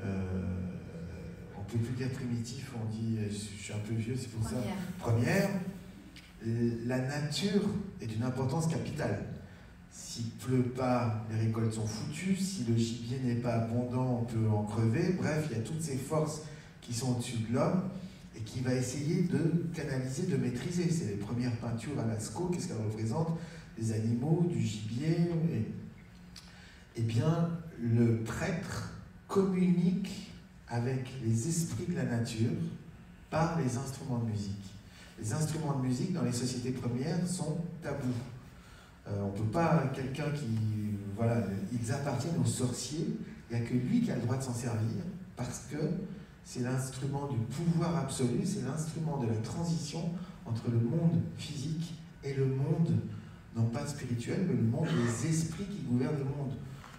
on ne peut plus dire primitif, on dit, je suis un peu vieux, c'est pour ça, première, la nature est d'une importance capitale. S'il ne pleut pas, les récoltes sont foutues. Si le gibier n'est pas abondant, on peut en crever. Bref, il y a toutes ces forces qui sont au-dessus de l'homme et qui va essayer de canaliser, de maîtriser. C'est les premières peintures à Lascaux. Qu'est-ce qu'elles représentent? Des animaux, du gibier. Eh bien, le prêtre communique avec les esprits de la nature par les instruments de musique. Les instruments de musique dans les sociétés premières sont tabous. On ne peut pas, quelqu'un qui, voilà, ils appartiennent aux sorciers, il n'y a que lui qui a le droit de s'en servir, parce que c'est l'instrument du pouvoir absolu, c'est l'instrument de la transition entre le monde physique et le monde, non pas spirituel, mais le monde des esprits qui gouvernent le monde.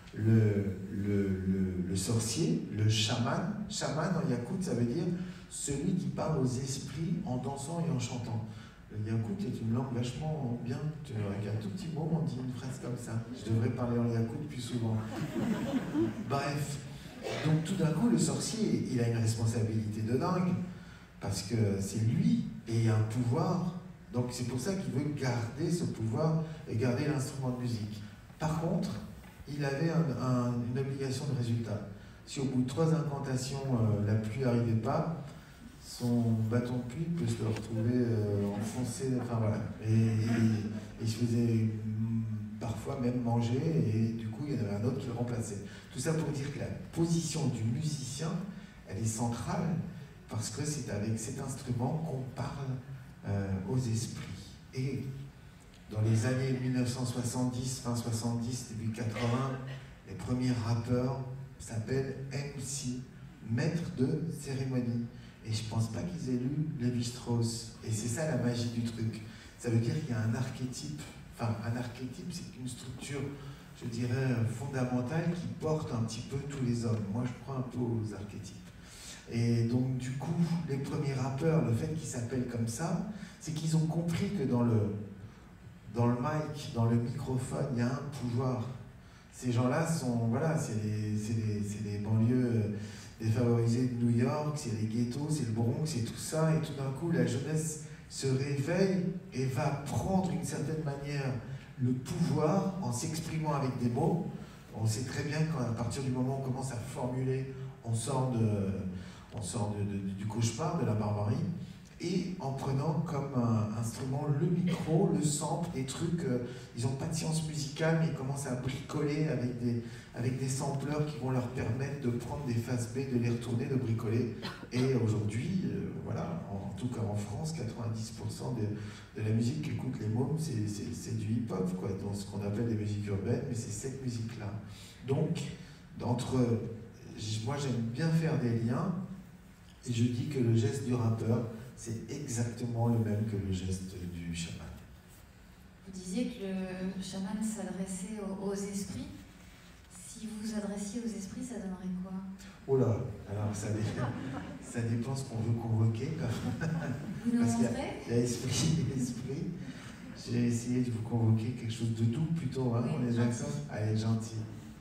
Le sorcier, le chaman en yakout, ça veut dire celui qui parle aux esprits en dansant et en chantant. Le yakout est une langue vachement bien. Avec un tout petit mot, on dit une phrase comme ça. Je devrais parler en yakout plus souvent. Bref. Donc tout d'un coup, le sorcier, il a une responsabilité de dingue. Parce que c'est lui, et un pouvoir Donc c'est pour ça qu'il veut garder ce pouvoir et garder l'instrument de musique. Par contre, il avait une obligation de résultat. Si au bout de 3 incantations, la pluie n'arrivait pas, son bâton de pluie peut se le retrouver enfoncé, enfin voilà. Et il se faisait parfois même manger, et du coup il y en avait un autre qui le remplaçait. Tout ça pour dire que la position du musicien, elle est centrale, parce que c'est avec cet instrument qu'on parle aux esprits. Et dans les années 1970, fin 70, début 80, les premiers rappeurs s'appellent MC, maître de cérémonie. Et je pense pas qu'ils aient lu Lévi-Strauss. Et c'est ça la magie du truc. Ça veut dire qu'il y a un archétype. Enfin, un archétype, c'est une structure, je dirais, fondamentale qui porte un petit peu tous les hommes. Moi, je crois un peu aux archétypes. Et donc, du coup, les premiers rappeurs, le fait qu'ils s'appellent comme ça, c'est qu'ils ont compris que dans le mic, dans le microphone, il y a un pouvoir. Ces gens-là sont, voilà, c'est les banlieues défavorisées de New York, c'est les ghettos, c'est le Bronx, c'est tout ça, et tout d'un coup, la jeunesse se réveille et va prendre d'une certaine manière le pouvoir en s'exprimant avec des mots. On sait très bien qu'à partir du moment où on commence à formuler, on sort du cauchemar, de la barbarie, et en prenant comme instrument le micro, le sample, des trucs, ils n'ont pas de science musicale, mais ils commencent à bricoler avec des sampleurs qui vont leur permettre de prendre des phases B, de les retourner, de bricoler. Et aujourd'hui, voilà, en tout cas en France, 90% de la musique qu'écoutent les mômes, c'est du hip-hop, quoi, dans ce qu'on appelle des musiques urbaines, mais c'est cette musique-là. Donc, moi j'aime bien faire des liens, et je dis que le geste du rappeur, c'est exactement le même que le geste du chaman. Vous disiez que le chaman s'adressait aux esprits. Si vous vous adressiez aux esprits, ça donnerait quoi? Oh là, alors ça dépend ce qu'on veut convoquer. Vous nous Parce qu'il montrez? y a esprit et esprit. J'ai essayé de vous convoquer quelque chose de doux plutôt, hein, oui, on est d'accord? Allez, gentil.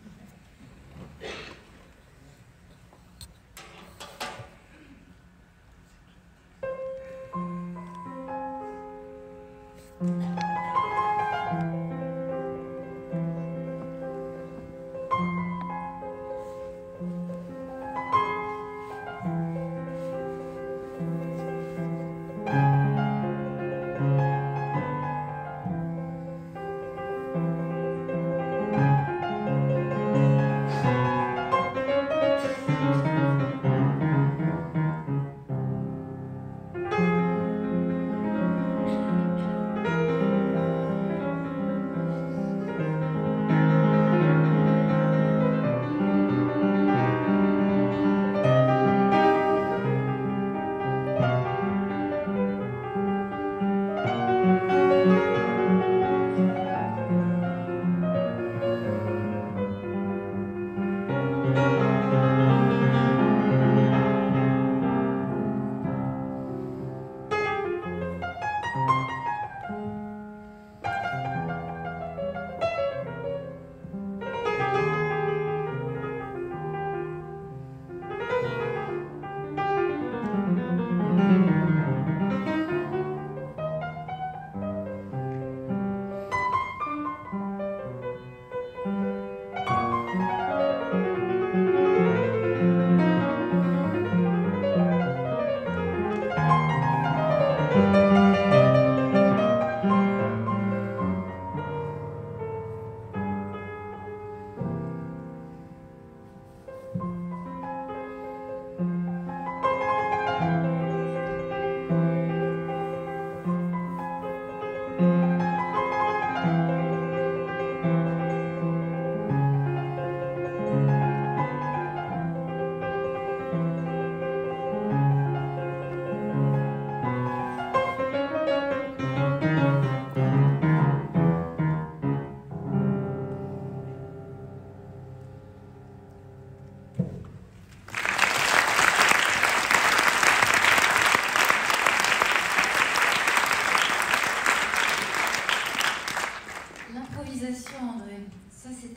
André, ça c'est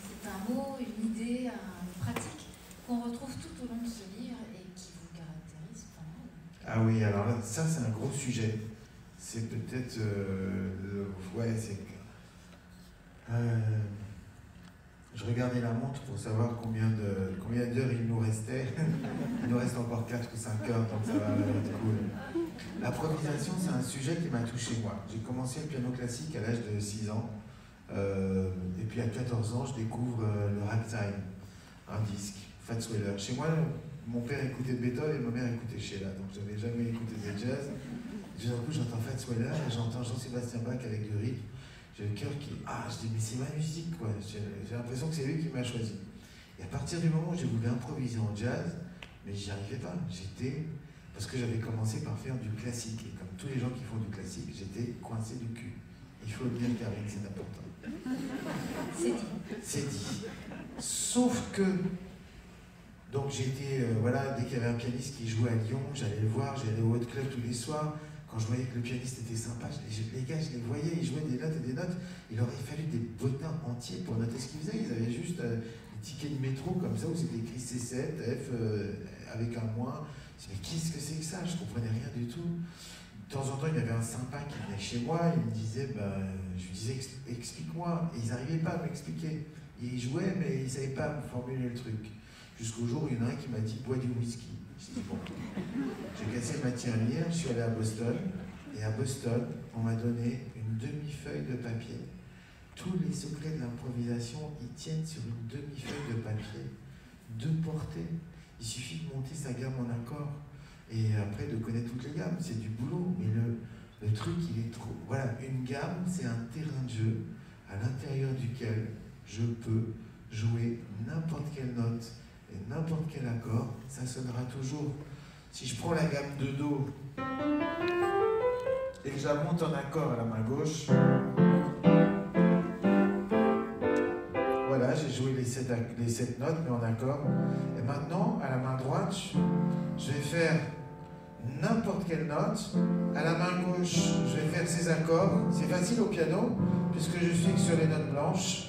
un mot, une idée, une pratique qu'on retrouve tout au long de ce livre et qui vous caractérise pas mal. Ah oui, alors là, ça c'est un gros sujet. c'est peut-être... ouais, c'est... je regardais la montre pour savoir combien d'heures il nous restait. Il nous reste encore 4 ou 5 heures, donc ça va être cool. L'improvisation, c'est un sujet qui m'a touché, moi. J'ai commencé le piano classique à l'âge de 6 ans. Et puis à 14 ans, je découvre le ragtime, un disque, Fats Waller. Chez moi, mon père écoutait Beethoven et ma mère écoutait Sheila, donc j'avais jamais écouté de jazz. D'un coup, j'entends Fats Waller et j'entends Jean-Sébastien Bach avec du rythme. J'ai le cœur qui... Ah, je dis, mais c'est ma musique, quoi. J'ai l'impression que c'est lui qui m'a choisi. Et à partir du moment où j'ai voulu improviser en jazz, mais j'y arrivais pas. Parce que j'avais commencé par faire du classique. Et comme tous les gens qui font du classique, j'étais coincé du cul. Il faut le dire, Karine, c'est important. C'est dit. C'est dit. Sauf que... Donc j'étais... voilà, dès qu'il y avait un pianiste qui jouait à Lyon, j'allais le voir, j'allais au Hot Club tous les soirs. Quand je voyais que le pianiste était sympa, les gars, je les voyais, ils jouaient des notes et des notes. Il aurait fallu des bottins entiers pour noter ce qu'ils faisaient. Ils avaient juste des tickets de métro comme ça où c'était écrit C7, F, avec un moins. Je me disais, mais qu'est-ce que c'est que ça? Je comprenais rien du tout. De temps en temps, il y avait un sympa qui venait chez moi, il me disait, je lui disais, explique-moi. Et ils n'arrivaient pas à m'expliquer. Ils jouaient, mais ils ne savaient pas me formuler le truc. Jusqu'au jour où il y en a un qui m'a dit, bois du whisky. Je dis, bon. J'ai cassé ma tirelire, je suis allé à Boston. Et à Boston, on m'a donné une demi-feuille de papier. Tous les secrets de l'improvisation, ils tiennent sur une demi-feuille de papier. 2 portées. Il suffit de monter sa gamme en accord. Et après, de connaître toutes les gammes. C'est du boulot. Mais le truc, il est trop... Voilà, une gamme, c'est un terrain de jeu à l'intérieur duquel je peux jouer n'importe quelle note et n'importe quel accord. Ça sonnera toujours. Si je prends la gamme de Do et que je la monte en accord à la main gauche, voilà, j'ai joué les 7 notes, mais en accord. Et maintenant, à la main droite, je vais faire n'importe quelle note. À la main gauche, je vais faire ces accords. C'est facile au piano, puisque je suis sur les notes blanches.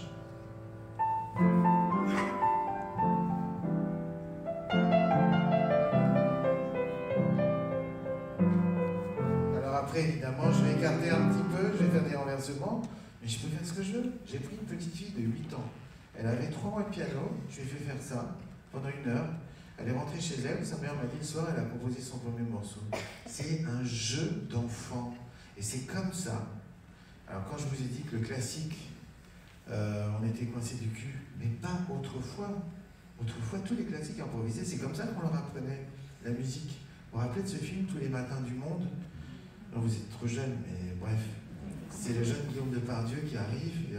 Après, évidemment, je vais écarter un petit peu, je vais faire des renversements, mais je peux faire ce que je veux. J'ai pris une petite fille de 8 ans. Elle avait 3 mois de piano, je lui ai fait faire ça pendant 1 heure. Elle est rentrée chez elle, sa mère m'a dit le soir, elle a composé son premier morceau. C'est un jeu d'enfant. Et c'est comme ça. Alors quand je vous ai dit que le classique, on était coincé du cul, mais pas autrefois. Autrefois, tous les classiques improvisés, c'est comme ça qu'on leur apprenait la musique. Vous vous rappelez de ce film, Tous les matins du monde? Non, vous êtes trop jeune, mais bref. C'est le jeune Guillaume Depardieu qui arrive.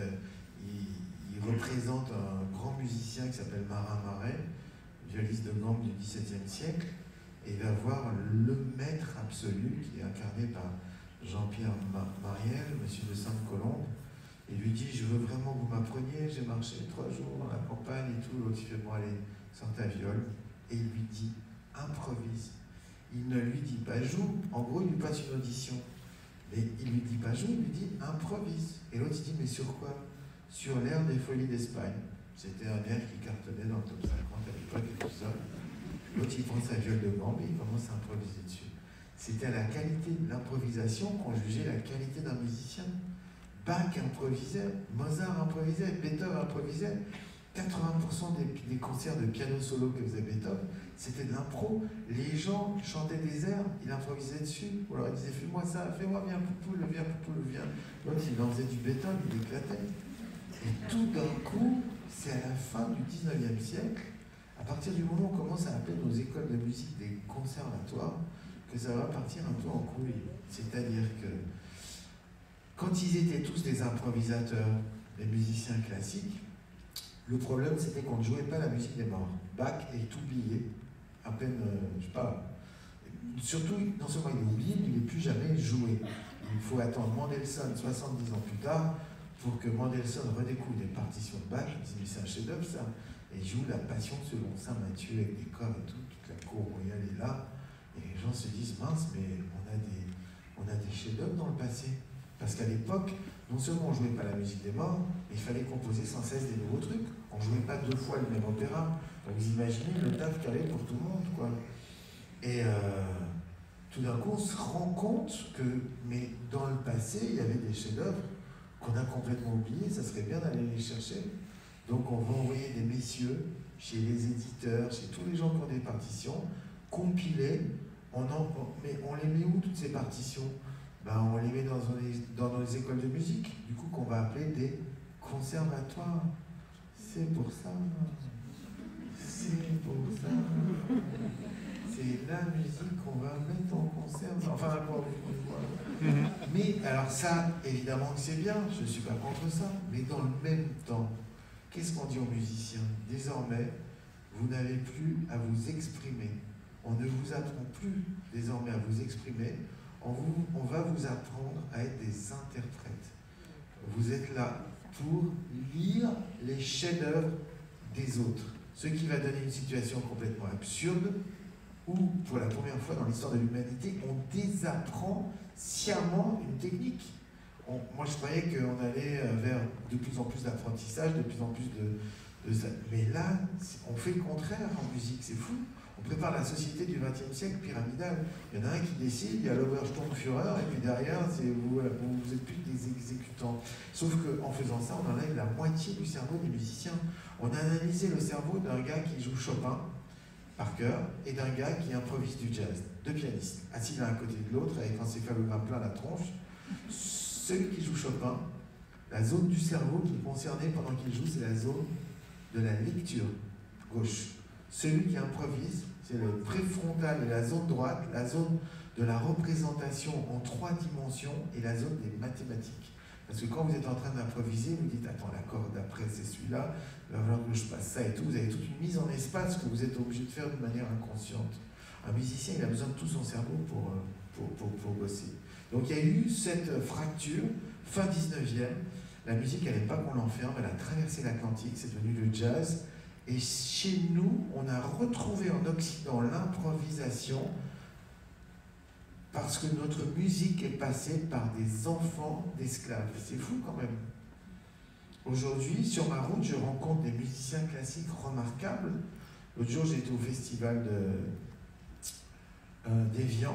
Il représente un grand musicien qui s'appelle Marin Marais, violiste de gambe du XVIIe siècle. Et il va voir le maître absolu, qui est incarné par Jean-Pierre Mariel, monsieur de Sainte-Colombe. Il lui dit, je veux vraiment que vous m'appreniez, j'ai marché 3 jours dans la campagne et tout. L'autre, il fait, bon, allez, sors ta viole. Et il lui dit, improvise. Il ne lui dit pas joue, en gros il lui passe une audition. Mais il lui dit pas joue, il lui dit improvise. Et l'autre il dit mais sur quoi? Sur l'air des Folies d'Espagne. C'était un air qui cartonnait dans le top 50 à l'époque et tout ça. L'autre il prend sa viole de gambe et il commence à improviser dessus. C'était à la qualité de l'improvisation qu'on jugeait la qualité d'un musicien. Bach improvisait, Mozart improvisait, Beethoven improvisait. 80% des concerts de piano solo que faisait Beethoven, c'était de l'impro. Les gens chantaient des airs, il improvisait dessus. On leur disait fais-moi ça, fais-moi viens Poupoule, viens Poupoule, viens. L'autre il en faisait du Beethoven, il éclatait. Et tout d'un coup, c'est à la fin du 19e siècle, à partir du moment où on commence à appeler nos écoles de musique des conservatoires, que ça va partir un peu en couille. C'est-à-dire que quand ils étaient tous des improvisateurs, des musiciens classiques, le problème, c'était qu'on ne jouait pas la musique des morts. Bach est oublié, à peine, je sais pas. Surtout, non seulement il est oublié, mais il n'est plus jamais joué. Il faut attendre Mendelssohn 70 ans plus tard pour que Mendelssohn redécouvre des partitions de Bach. Il se dit, mais c'est un chef-d'œuvre ça. Et il joue la Passion selon Saint Matthieu avec des corps et tout, toute la cour royale est là. Et les gens se disent, mince, mais on a des chefs-d'œuvre dans le passé. Parce qu'à l'époque, non seulement on ne jouait pas la musique des morts, mais il fallait composer sans cesse des nouveaux trucs. On ne jouait pas 2 fois le même opéra. Donc vous imaginez le taf qu'il y avait pour tout le monde, quoi. Et tout d'un coup, on se rend compte que, mais dans le passé, il y avait des chefs-d'œuvre qu'on a complètement oubliés, ça serait bien d'aller les chercher. Donc on va envoyer des messieurs chez les éditeurs, chez tous les gens qui ont des partitions, compiler, mais on les met où toutes ces partitions? Ben, on les met dans nos écoles de musique, du coup qu'on va appeler des conservatoires. C'est pour ça. C'est pour ça. C'est la musique qu'on va mettre en conserve. Enfin, voilà. Mais alors ça, évidemment que c'est bien, je ne suis pas contre ça, mais dans le même temps, qu'est-ce qu'on dit aux musiciens? Désormais, vous n'avez plus à vous exprimer. On ne vous apprend plus désormais à vous exprimer. On va vous apprendre à être des interprètes. Vous êtes là pour lire les chefs-d'œuvre des autres. Ce qui va donner une situation complètement absurde où, pour la première fois dans l'histoire de l'humanité, on désapprend sciemment une technique. Moi, je croyais qu'on allait vers de plus en plus d'apprentissage, de plus en plus de ça. Mais là, on fait le contraire en musique, c'est fou. On prépare la société du XXe siècle pyramidale. Il y en a un qui décide, il y a l'Obersturmführer, et puis derrière, vous êtes plus des exécutants. Sauf qu'en faisant ça, on enlève la moitié du cerveau des musiciens. On a analysé le cerveau d'un gars qui joue Chopin par cœur et d'un gars qui improvise du jazz. Deux pianistes, assis l'un à côté de l'autre, avec un céphalogramme plein la tronche. Celui qui joue Chopin, la zone du cerveau qui est concernée pendant qu'il joue, c'est la zone de la lecture gauche. Celui qui improvise, c'est le préfrontal et la zone droite, la zone de la représentation en 3 dimensions et la zone des mathématiques. Parce que quand vous êtes en train d'improviser, vous dites, attends, l'accord d'après c'est celui-là, il va falloir que je passe ça et tout. Vous avez toute une mise en espace que vous êtes obligé de faire de manière inconsciente. Un musicien, il a besoin de tout son cerveau pour bosser. Donc il y a eu cette fracture, fin 19e. La musique, elle n'est pas qu'on l'enferme, elle a traversé l'Atlantique, c'est devenu le jazz. Et chez nous, on a retrouvé en Occident l'improvisation parce que notre musique est passée par des enfants d'esclaves. C'est fou quand même. Aujourd'hui, sur ma route, je rencontre des musiciens classiques remarquables. L'autre jour, j'étais au festival d'Évian.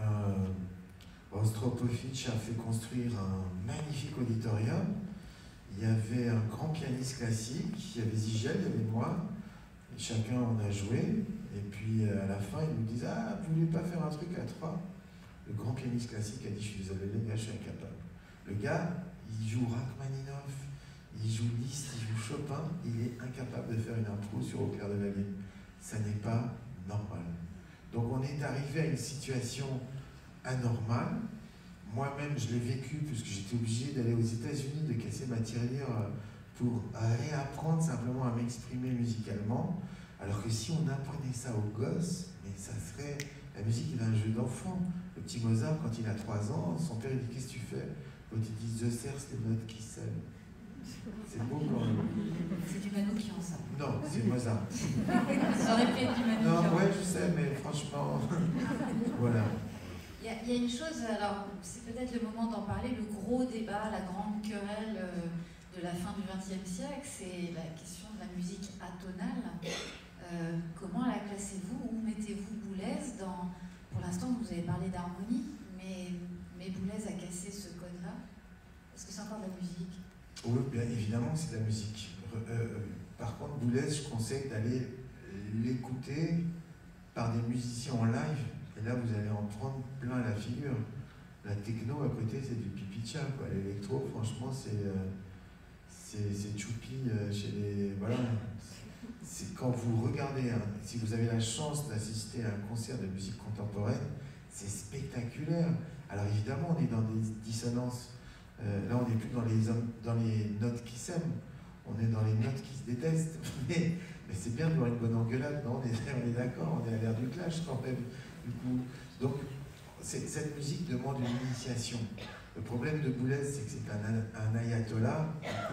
Rostropovitch a fait construire un magnifique auditorium. Il y avait un grand pianiste classique, il y avait Zigel, il y avait moi, et chacun en a joué. Et puis à la fin, ils nous disent « Ah, vous ne voulez pas faire un truc à 3 ?» Le grand pianiste classique a dit « Je suis désolé, les gars, je suis incapable. » Le gars, il joue Rachmaninoff, il joue Liszt, il joue Chopin, il est incapable de faire une impro sur Au clair de la lune. Ça n'est pas normal. Donc on est arrivé à une situation anormale. Moi-même, je l'ai vécu puisque j'étais obligé d'aller aux États-Unis, de casser ma tirelire pour réapprendre simplement à m'exprimer musicalement. Alors que si on apprenait ça aux gosses, mais ça serait... La musique est un jeu d'enfant. Le petit Mozart, quand il a 3 ans, son père il dit « Qu'est-ce que tu fais ?» Quand il dit « The Cerce, les notes qui s'aiment. » C'est beau quand même. C'est du Manoukian, ça. Non, c'est Mozart. Ça aurait pu être du Manoukian. Non, ouais, je sais, mais franchement, voilà. Il y a une chose, alors c'est peut-être le moment d'en parler, le gros débat, la grande querelle de la fin du XXe siècle, c'est la question de la musique atonale. Comment la classez-vous? Où mettez-vous Boulez dans... Pour l'instant, vous avez parlé d'harmonie, mais Boulez a cassé ce code-là. Est-ce que c'est encore de la musique? Oui, bien évidemment que c'est de la musique. Par contre, Boulez, je conseille d'aller l'écouter par des musiciens en live. Et là, vous allez en prendre plein la figure. La techno à côté, c'est du pipicha, quoi. L'électro, franchement, c'est choupi chez les... Voilà. C'est quand vous regardez, si vous avez la chance d'assister à un concert de musique contemporaine, c'est spectaculaire. Alors évidemment, on est dans des dissonances. Là, on n'est plus dans les notes qui s'aiment. On est dans les notes qui se détestent. Mais c'est bien de voir une bonne engueulade, non? On est d'accord, on est à l'ère du clash quand même. Du coup, donc, cette musique demande une initiation. Le problème de Boulez, c'est que c'est un ayatollah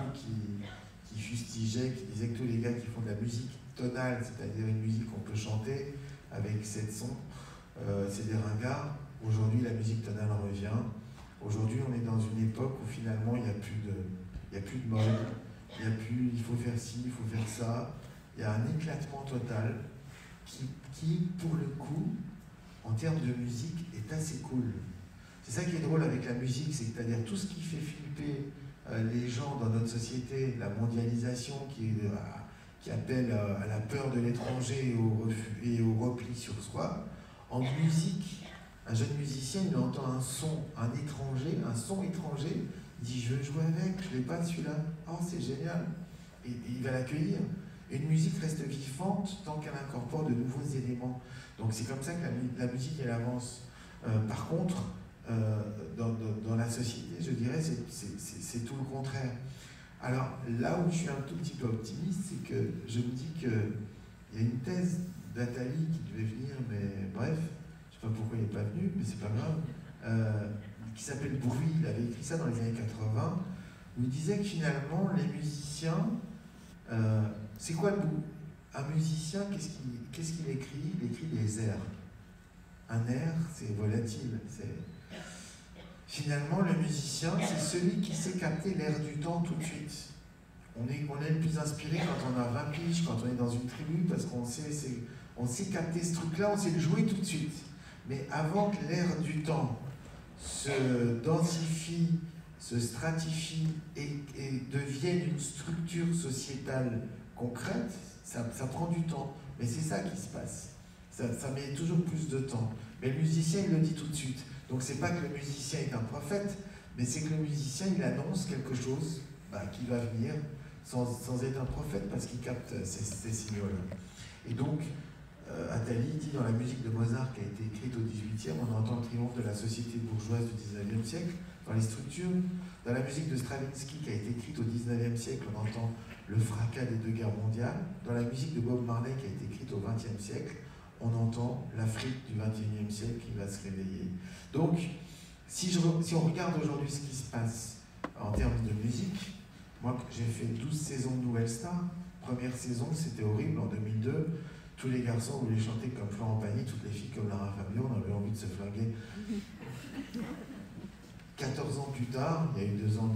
qui fustigeait, qui disait que tous les gars qui font de la musique tonale, c'est-à-dire une musique qu'on peut chanter avec 7 sons, c'est des ringards. Aujourd'hui, la musique tonale en revient. Aujourd'hui, on est dans une époque où finalement, il n'y a plus de mode, il faut faire ci, il faut faire ça. Il y a un éclatement total qui pour le coup, en termes de musique, est assez cool. C'est ça qui est drôle avec la musique, c'est-à-dire tout ce qui fait flipper les gens dans notre société, la mondialisation qui appelle à la peur de l'étranger et au repli sur soi. En musique, un jeune musicien, il entend un son étranger, il dit « je veux jouer avec, je ne l'ai pas celui-là, oh c'est génial ». Et il va l'accueillir. Une musique reste vivante tant qu'elle incorpore de nouveaux éléments. Donc c'est comme ça que la musique, elle avance. Par contre, dans la société, je dirais, c'est tout le contraire. Alors là où je suis un tout petit peu optimiste, c'est que je me dis qu'il y a une thèse d'Attali qui devait venir, mais bref, je ne sais pas pourquoi il n'est pas venu, mais c'est pas grave, qui s'appelle Bruit. Il avait écrit ça dans les années 80, où il disait que finalement, les musiciens, c'est quoi un musicien, qu'est-ce qu'il écrit? Il écrit des airs. Un air, c'est volatile. Finalement, le musicien, c'est celui qui sait capter l'air du temps tout de suite. On est le plus inspiré quand on a 20 piges, quand on est dans une tribu, parce qu'on sait capter ce truc-là, on sait le jouer tout de suite. Mais avant que l'air du temps se densifie, se stratifie et devienne une structure sociétale concrète, ça prend du temps. Mais c'est ça qui se passe. Ça met toujours plus de temps. Mais le musicien, il le dit tout de suite. Donc c'est pas que le musicien est un prophète, mais c'est que le musicien, il annonce quelque chose qui va venir sans être un prophète, parce qu'il capte ces signaux-là. Et donc, Attali dit dans la musique de Mozart qui a été écrite au XVIIIe, on entend le triomphe de la société bourgeoise du XIXe siècle dans les structures. Dans la musique de Stravinsky qui a été écrite au XIXe siècle, on entend le fracas des deux guerres mondiales. Dans la musique de Bob Marley qui a été écrite au XXe siècle, on entend l'Afrique du XXIe siècle qui va se réveiller. Donc, si on regarde aujourd'hui ce qui se passe en termes de musique, moi j'ai fait 12 saisons de Nouvelle Star. Première saison, c'était horrible en 2002. Tous les garçons voulaient chanter comme Florent Pagny, toutes les filles comme Lara Fabian, on avait envie de se flinguer. 14 ans plus tard, il y a eu 2 ans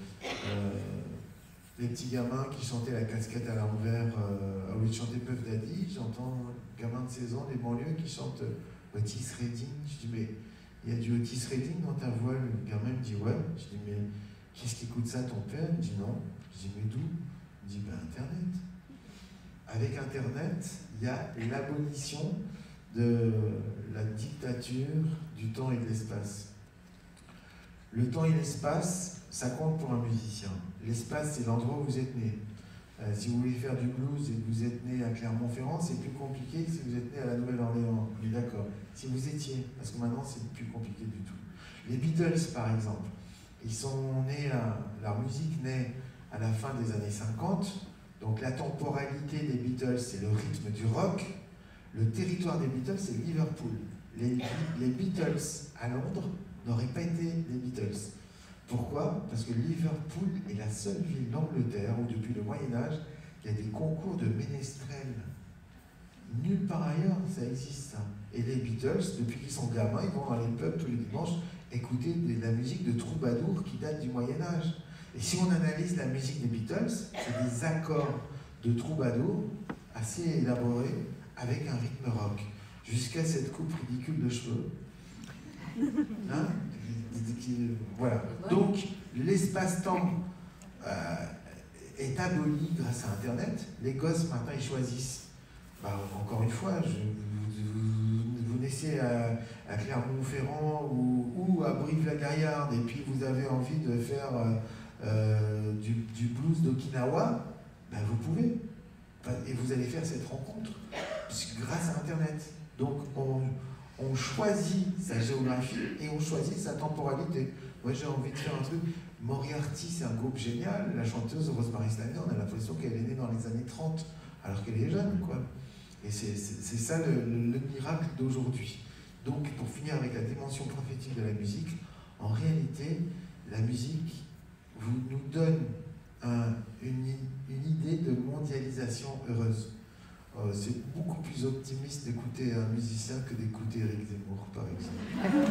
des petits gamins qui chantaient la casquette à l'envers, au lieu de chanter Puff Daddy, j'entends gamins de 16 ans des banlieues qui chantent Otis Redding. Je dis, mais il y a du Otis Redding dans ta voix? Le gamin me dit, ouais. Je dis, mais qu'est-ce qui écoute ça, ton père? Il me dit, non. Je dis, mais d'où? Il me dit, ben Internet. Avec Internet, il y a l'abolition de la dictature du temps et de l'espace. Le temps et l'espace, ça compte pour un musicien. L'espace, c'est l'endroit où vous êtes né. Si vous voulez faire du blues et que vous êtes né à Clermont-Ferrand, c'est plus compliqué que si vous êtes né à la Nouvelle-Orléans. On est d'accord. Si vous étiez, parce que maintenant, c'est plus compliqué du tout. Les Beatles, par exemple, ils sont nés leur musique naît à la fin des années 50. Donc la temporalité des Beatles, c'est le rythme du rock. Le territoire des Beatles, c'est Liverpool. Les Beatles à Londres n'auraient pas été des Beatles. Pourquoi? Parce que Liverpool est la seule ville d'Angleterre où, depuis le Moyen-Âge, il y a des concours de ménestrels. Nulle part ailleurs, ça existe, ça. Et les Beatles, depuis qu'ils sont gamins, ils vont dans les pubs tous les dimanches écouter de la musique de troubadour qui date du Moyen-Âge. Et si on analyse la musique des Beatles, c'est des accords de troubadour assez élaborés avec un rythme rock, jusqu'à cette coupe ridicule de cheveux. Hein? Voilà. Donc, l'espace-temps est aboli grâce à Internet. Les gosses, maintenant, ils choisissent. Encore une fois, vous naissez à Clermont-Ferrand ou à Brive-la-Gaillarde, et puis vous avez envie de faire du blues d'Okinawa, vous pouvez. Et vous allez faire cette rencontre grâce à Internet. Donc, on choisit sa géographie et on choisit sa temporalité. Moi, j'ai envie de faire un truc. Moriarty, c'est un groupe génial. La chanteuse Rosemary Stanley, on a l'impression qu'elle est née dans les années 30, alors qu'elle est jeune, quoi. Et c'est ça le miracle d'aujourd'hui. Donc, pour finir avec la dimension prophétique de la musique, en réalité, la musique nous donne une idée de mondialisation heureuse. C'est beaucoup plus optimiste d'écouter un musicien que d'écouter Éric Zemmour, par exemple.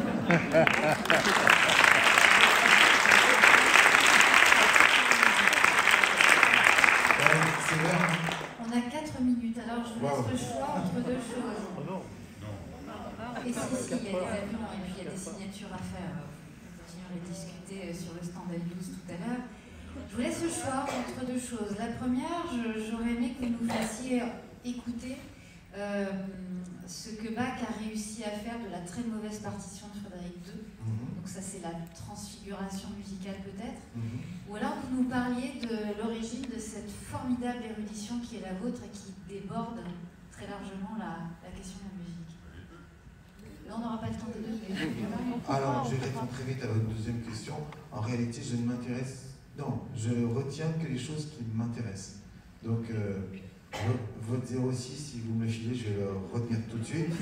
C'est l'heure. On a 4 minutes, alors je vous laisse le choix entre 2 choses. Oh non. Non. Et si, il y a des avions et puis il y a des signatures à faire. On continuera à discuter sur le stand à Toulouse tout à l'heure. Je vous laisse le choix entre deux choses. La première, j'aurais aimé que vous nous fassiez écouter ce que Bach a réussi à faire de la très mauvaise partition de Frédéric II. Donc ça, c'est la transfiguration musicale peut-être. Ou alors que vous nous parliez de l'origine de cette formidable érudition qui est la vôtre et qui déborde très largement la question de la musique. Là, on n'aura pas le temps des deux. Alors, je réponds très vite à votre deuxième question. En réalité, je ne m'intéresse... Non, je retiens que les choses qui m'intéressent. Donc, votre 06, si vous me le filez, je vais le retenir tout de suite.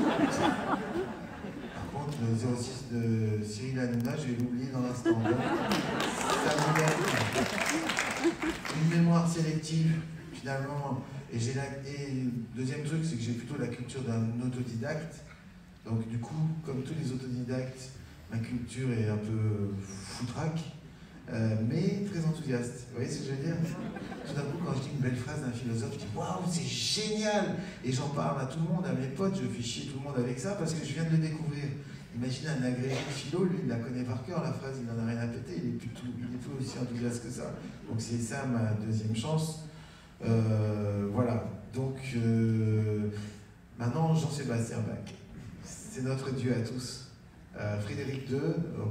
Par contre, le 06 de Cyril Hanouna, je vais l'oublier dans l'instant. Ça me donne une mémoire sélective, finalement. Et deuxième truc, c'est que j'ai plutôt la culture d'un autodidacte. Donc, du coup, comme tous les autodidactes, ma culture est un peu foutraque. Mais très enthousiaste. Vous voyez ce que je veux dire? Tout d'un coup, quand je dis une belle phrase d'un philosophe, je dis waouh, c'est génial! Et j'en parle à tout le monde, à mes potes, je fais chier tout le monde avec ça parce que je viens de le découvrir. Imaginez un agrégé de philo, lui, il la connaît par cœur, la phrase, il n'en a rien à péter, il est plus aussi enthousiaste que ça. Donc, c'est ça ma deuxième chance. Voilà. Donc, maintenant, Jean-Sébastien Bach. C'est notre Dieu à tous. Frédéric II,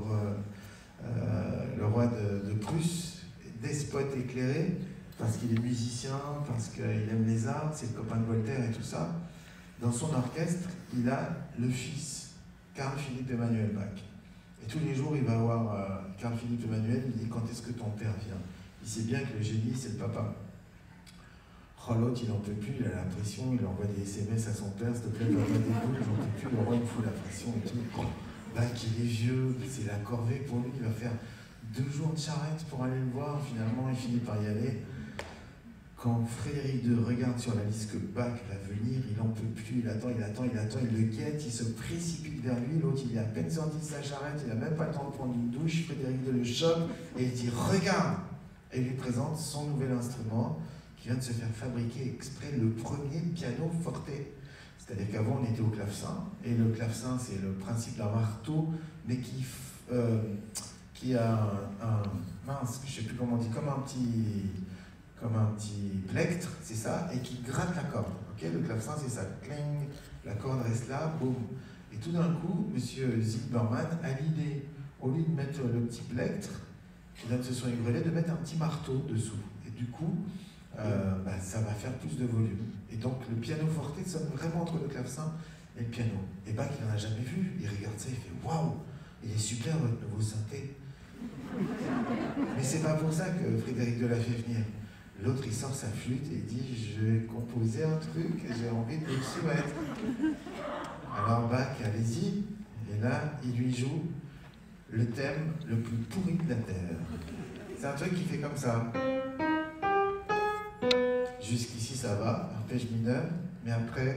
le roi de Prusse, despote éclairé, parce qu'il est musicien, parce qu'il aime les arts, c'est le copain de Voltaire et tout ça. Dans son orchestre, il a le fils, Carl-Philippe Emmanuel Bach. Et tous les jours, il va voir Carl-Philippe Emmanuel, il dit « Quand est-ce que ton père vient ?» Il sait bien que le génie, c'est le papa. Oh, l'autre, il n'en peut plus, il a la pression, il envoie des SMS à son père, s'il te plaît, papa déboule, j'en peux plus, le roi, il me fout la pression et tout. Bach, il est vieux, c'est la corvée pour lui, il va faire 2 jours de charrette pour aller le voir, finalement, il finit par y aller. Quand Frédéric II regarde sur la liste que Bach va venir, il n'en peut plus, il attend, il le guette, il se précipite vers lui, l'autre, il est à peine sorti de sa charrette, il n'a même pas le temps de prendre une douche, Frédéric II le chope et il dit « Regarde !» et il lui présente son nouvel instrument, qui vient de se faire fabriquer exprès, le premier piano forte. C'est-à-dire qu'avant, on était au clavecin, et le clavecin, c'est le principe d'un marteau, mais qui a mince, je ne sais plus comment on dit, comme un petit plectre, c'est ça, et qui gratte la corde. Okay, le clavecin, c'est ça, cling, la corde reste là, boum. Et tout d'un coup, M. Zilberman a l'idée, au lieu de mettre le petit plectre, qui vient de se sont égrenés, de mettre un petit marteau dessous. Et du coup, ça va faire plus de volume. Et donc le piano forte sonne vraiment entre le clavecin et le piano. Et Bach, il n'en a jamais vu. Il regarde ça, il fait « Waouh, il est super votre nouveau synthé !» Mais c'est pas pour ça que Frédéric II l'a fait venir. L'autre, il sort sa flûte et il dit « Je vais composer un truc et j'ai envie de le soumettre. » Alors Bach, allez-y. Et là, il lui joue le thème le plus pourri de la Terre. C'est un truc qui fait comme ça. Jusqu'ici, ça va, arpège mineur, mais après...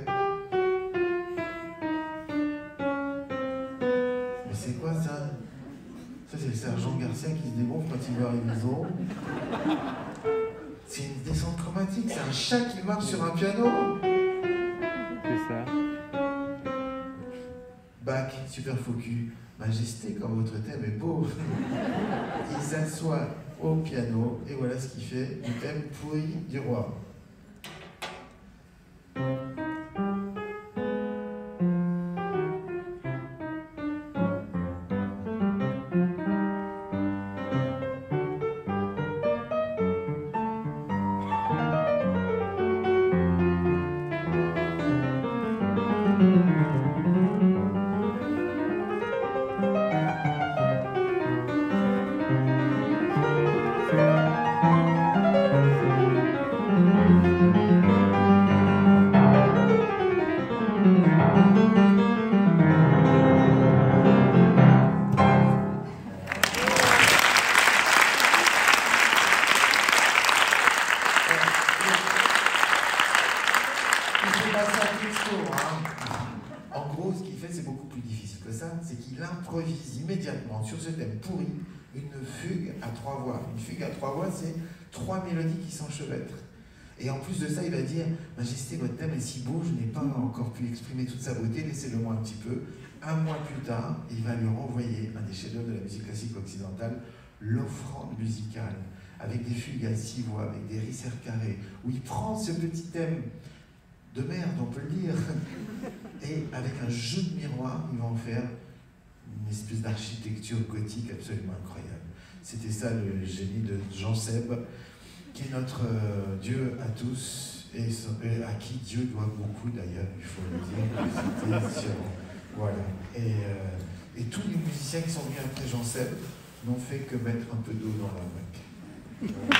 Mais c'est quoi ça? Ça, c'est le sergent Garcia qui se dégonfle quand il veut arriver aux euros. C'est une descente chromatique, c'est un chat qui marche sur un piano. C'est ça. Bach, super faux cul. Majesté, quand votre thème est beau. Il s'assoit au piano, et voilà ce qu'il fait, du thème pourri du roi. Sur ce thème pourri, une fugue à 3 voix. Une fugue à 3 voix, c'est 3 mélodies qui s'enchevêtrent. Et en plus de ça, il va dire « Majesté, votre thème est si beau, je n'ai pas encore pu exprimer toute sa beauté, laissez-le moi un petit peu. » Un mois plus tard, il va lui renvoyer un des chefs-d'œuvre de la musique classique occidentale, l'offrande musicale, avec des fugues à 6 voix, avec des risserres carrés, où il prend ce petit thème de merde, on peut le dire, et avec un jeu de miroir, il va en faire une espèce d'architecture gothique absolument incroyable. C'était ça le génie de Jean Seb, qui est notre Dieu à tous, et à qui Dieu doit beaucoup d'ailleurs, il faut le dire. Voilà. Et tous les musiciens qui sont venus après Jean Seb n'ont fait que mettre un peu d'eau dans la bac.